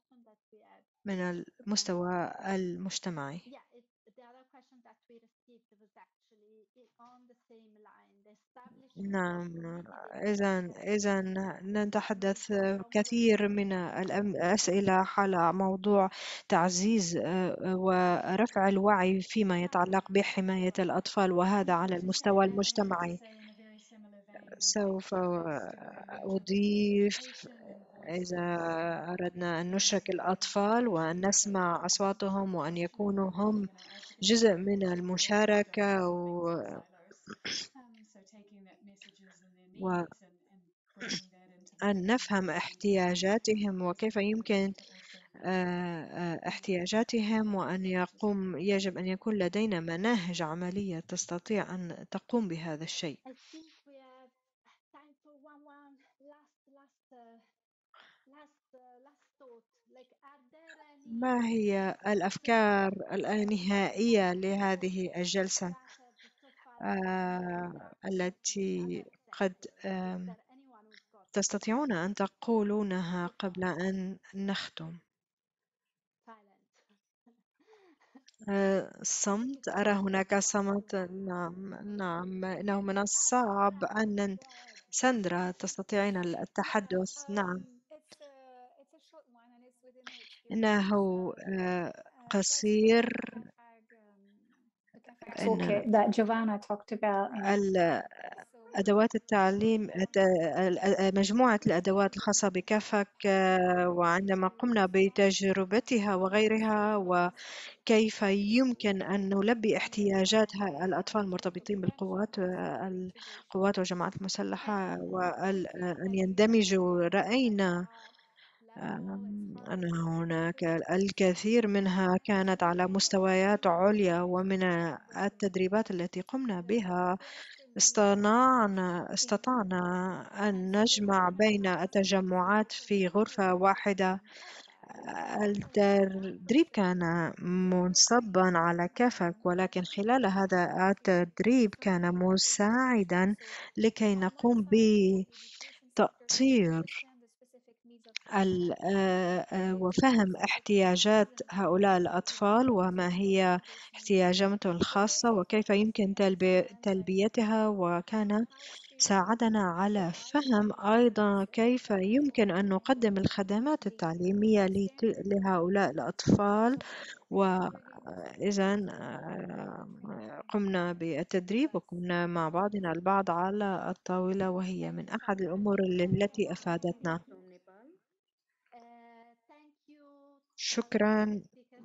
المستوى المجتمعي. نعم، إذن إذن نتحدث كثير من الأسئلة حول موضوع تعزيز ورفع الوعي فيما يتعلق بحماية الأطفال، وهذا على المستوى المجتمعي. سوف أضيف، إذا أردنا أن نشرك الأطفال وأن نسمع أصواتهم وأن يكونوا هم جزء من المشاركة و... وأن نفهم احتياجاتهم وكيف يمكن احتياجاتهم، وأن يقوم يجب أن يكون لدينا مناهج عملية تستطيع أن تقوم بهذا الشيء. ما هي الأفكار النهائية لهذه الجلسة آه التي قد آه تستطيعون أن تقولونها قبل أن نختم؟ الصمت، أرى هناك صمت. نعم نعم، إنه من الصعب أن ساندرا تستطيعين التحدث. نعم، إنه قصير. إن that Giovanna talked about أدوات التعليم، مجموعة الأدوات الخاصة بكافاك، وعندما قمنا بتجربتها وغيرها، وكيف يمكن أن نلبي احتياجات الأطفال المرتبطين بالقوات القوات والجماعات المسلحة وأن يندمجوا، رأينا أن هناك الكثير منها كانت على مستويات عليا، ومن التدريبات التي قمنا بها استطعنا استطعنا أن نجمع بين التجمعات في غرفة واحدة. التدريب كان منصبا على كفك، ولكن خلال هذا التدريب كان مساعدا لكي نقوم بتأطير وفهم احتياجات هؤلاء الأطفال وما هي احتياجاتهم الخاصة وكيف يمكن تلبيتها، وكان ساعدنا على فهم أيضا كيف يمكن أن نقدم الخدمات التعليمية لهؤلاء الأطفال. وإذا قمنا بالتدريب وكنا مع بعضنا البعض على الطاولة، وهي من أحد الأمور التي أفادتنا. شكرا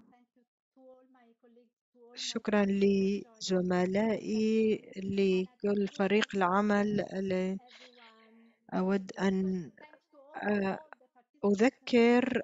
شكرا لزملائي لكل فريق العمل. أود أن أذكر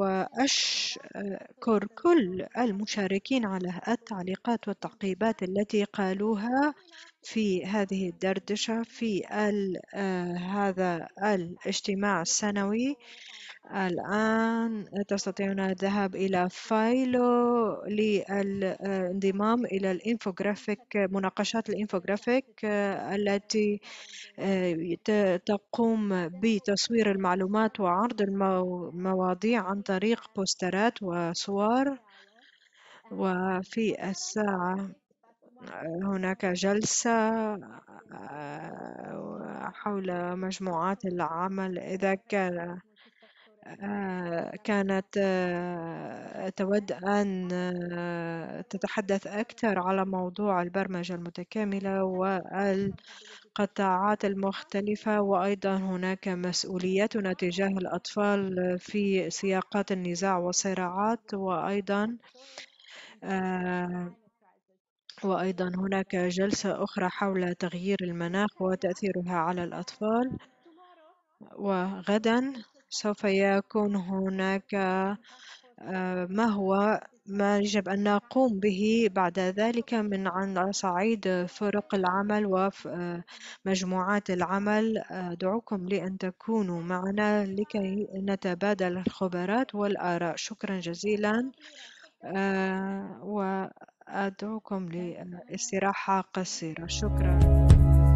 وأشكر كل المشاركين على التعليقات والتعقيبات التي قالوها في هذه الدردشة في هذا الاجتماع السنوي. الآن تستطيعون الذهاب إلى فايلو للانضمام إلى الإنفوغرافيك، مناقشات الإنفوغرافيك التي تقوم بتصوير المعلومات وعرض المواضيع عن طريق بوسترات وصور. وفي الساعة هناك جلسة حول مجموعات العمل إذا كان كانت تود أن تتحدث أكثر على موضوع البرمجة المتكاملة والقطاعات المختلفة، وأيضا هناك مسؤوليتنا تجاه الأطفال في سياقات النزاع والصراعات، وأيضا وأيضا هناك جلسة أخرى حول تغيير المناخ وتأثيرها على الأطفال. وغدا سوف يكون هناك ما هو ما يجب أن نقوم به بعد ذلك من على صعيد فرق العمل ومجموعات العمل. أدعوكم لأن تكونوا معنا لكي نتبادل الخبرات والآراء. شكرا جزيلا، وأدعوكم لاستراحة قصيرة. شكرا.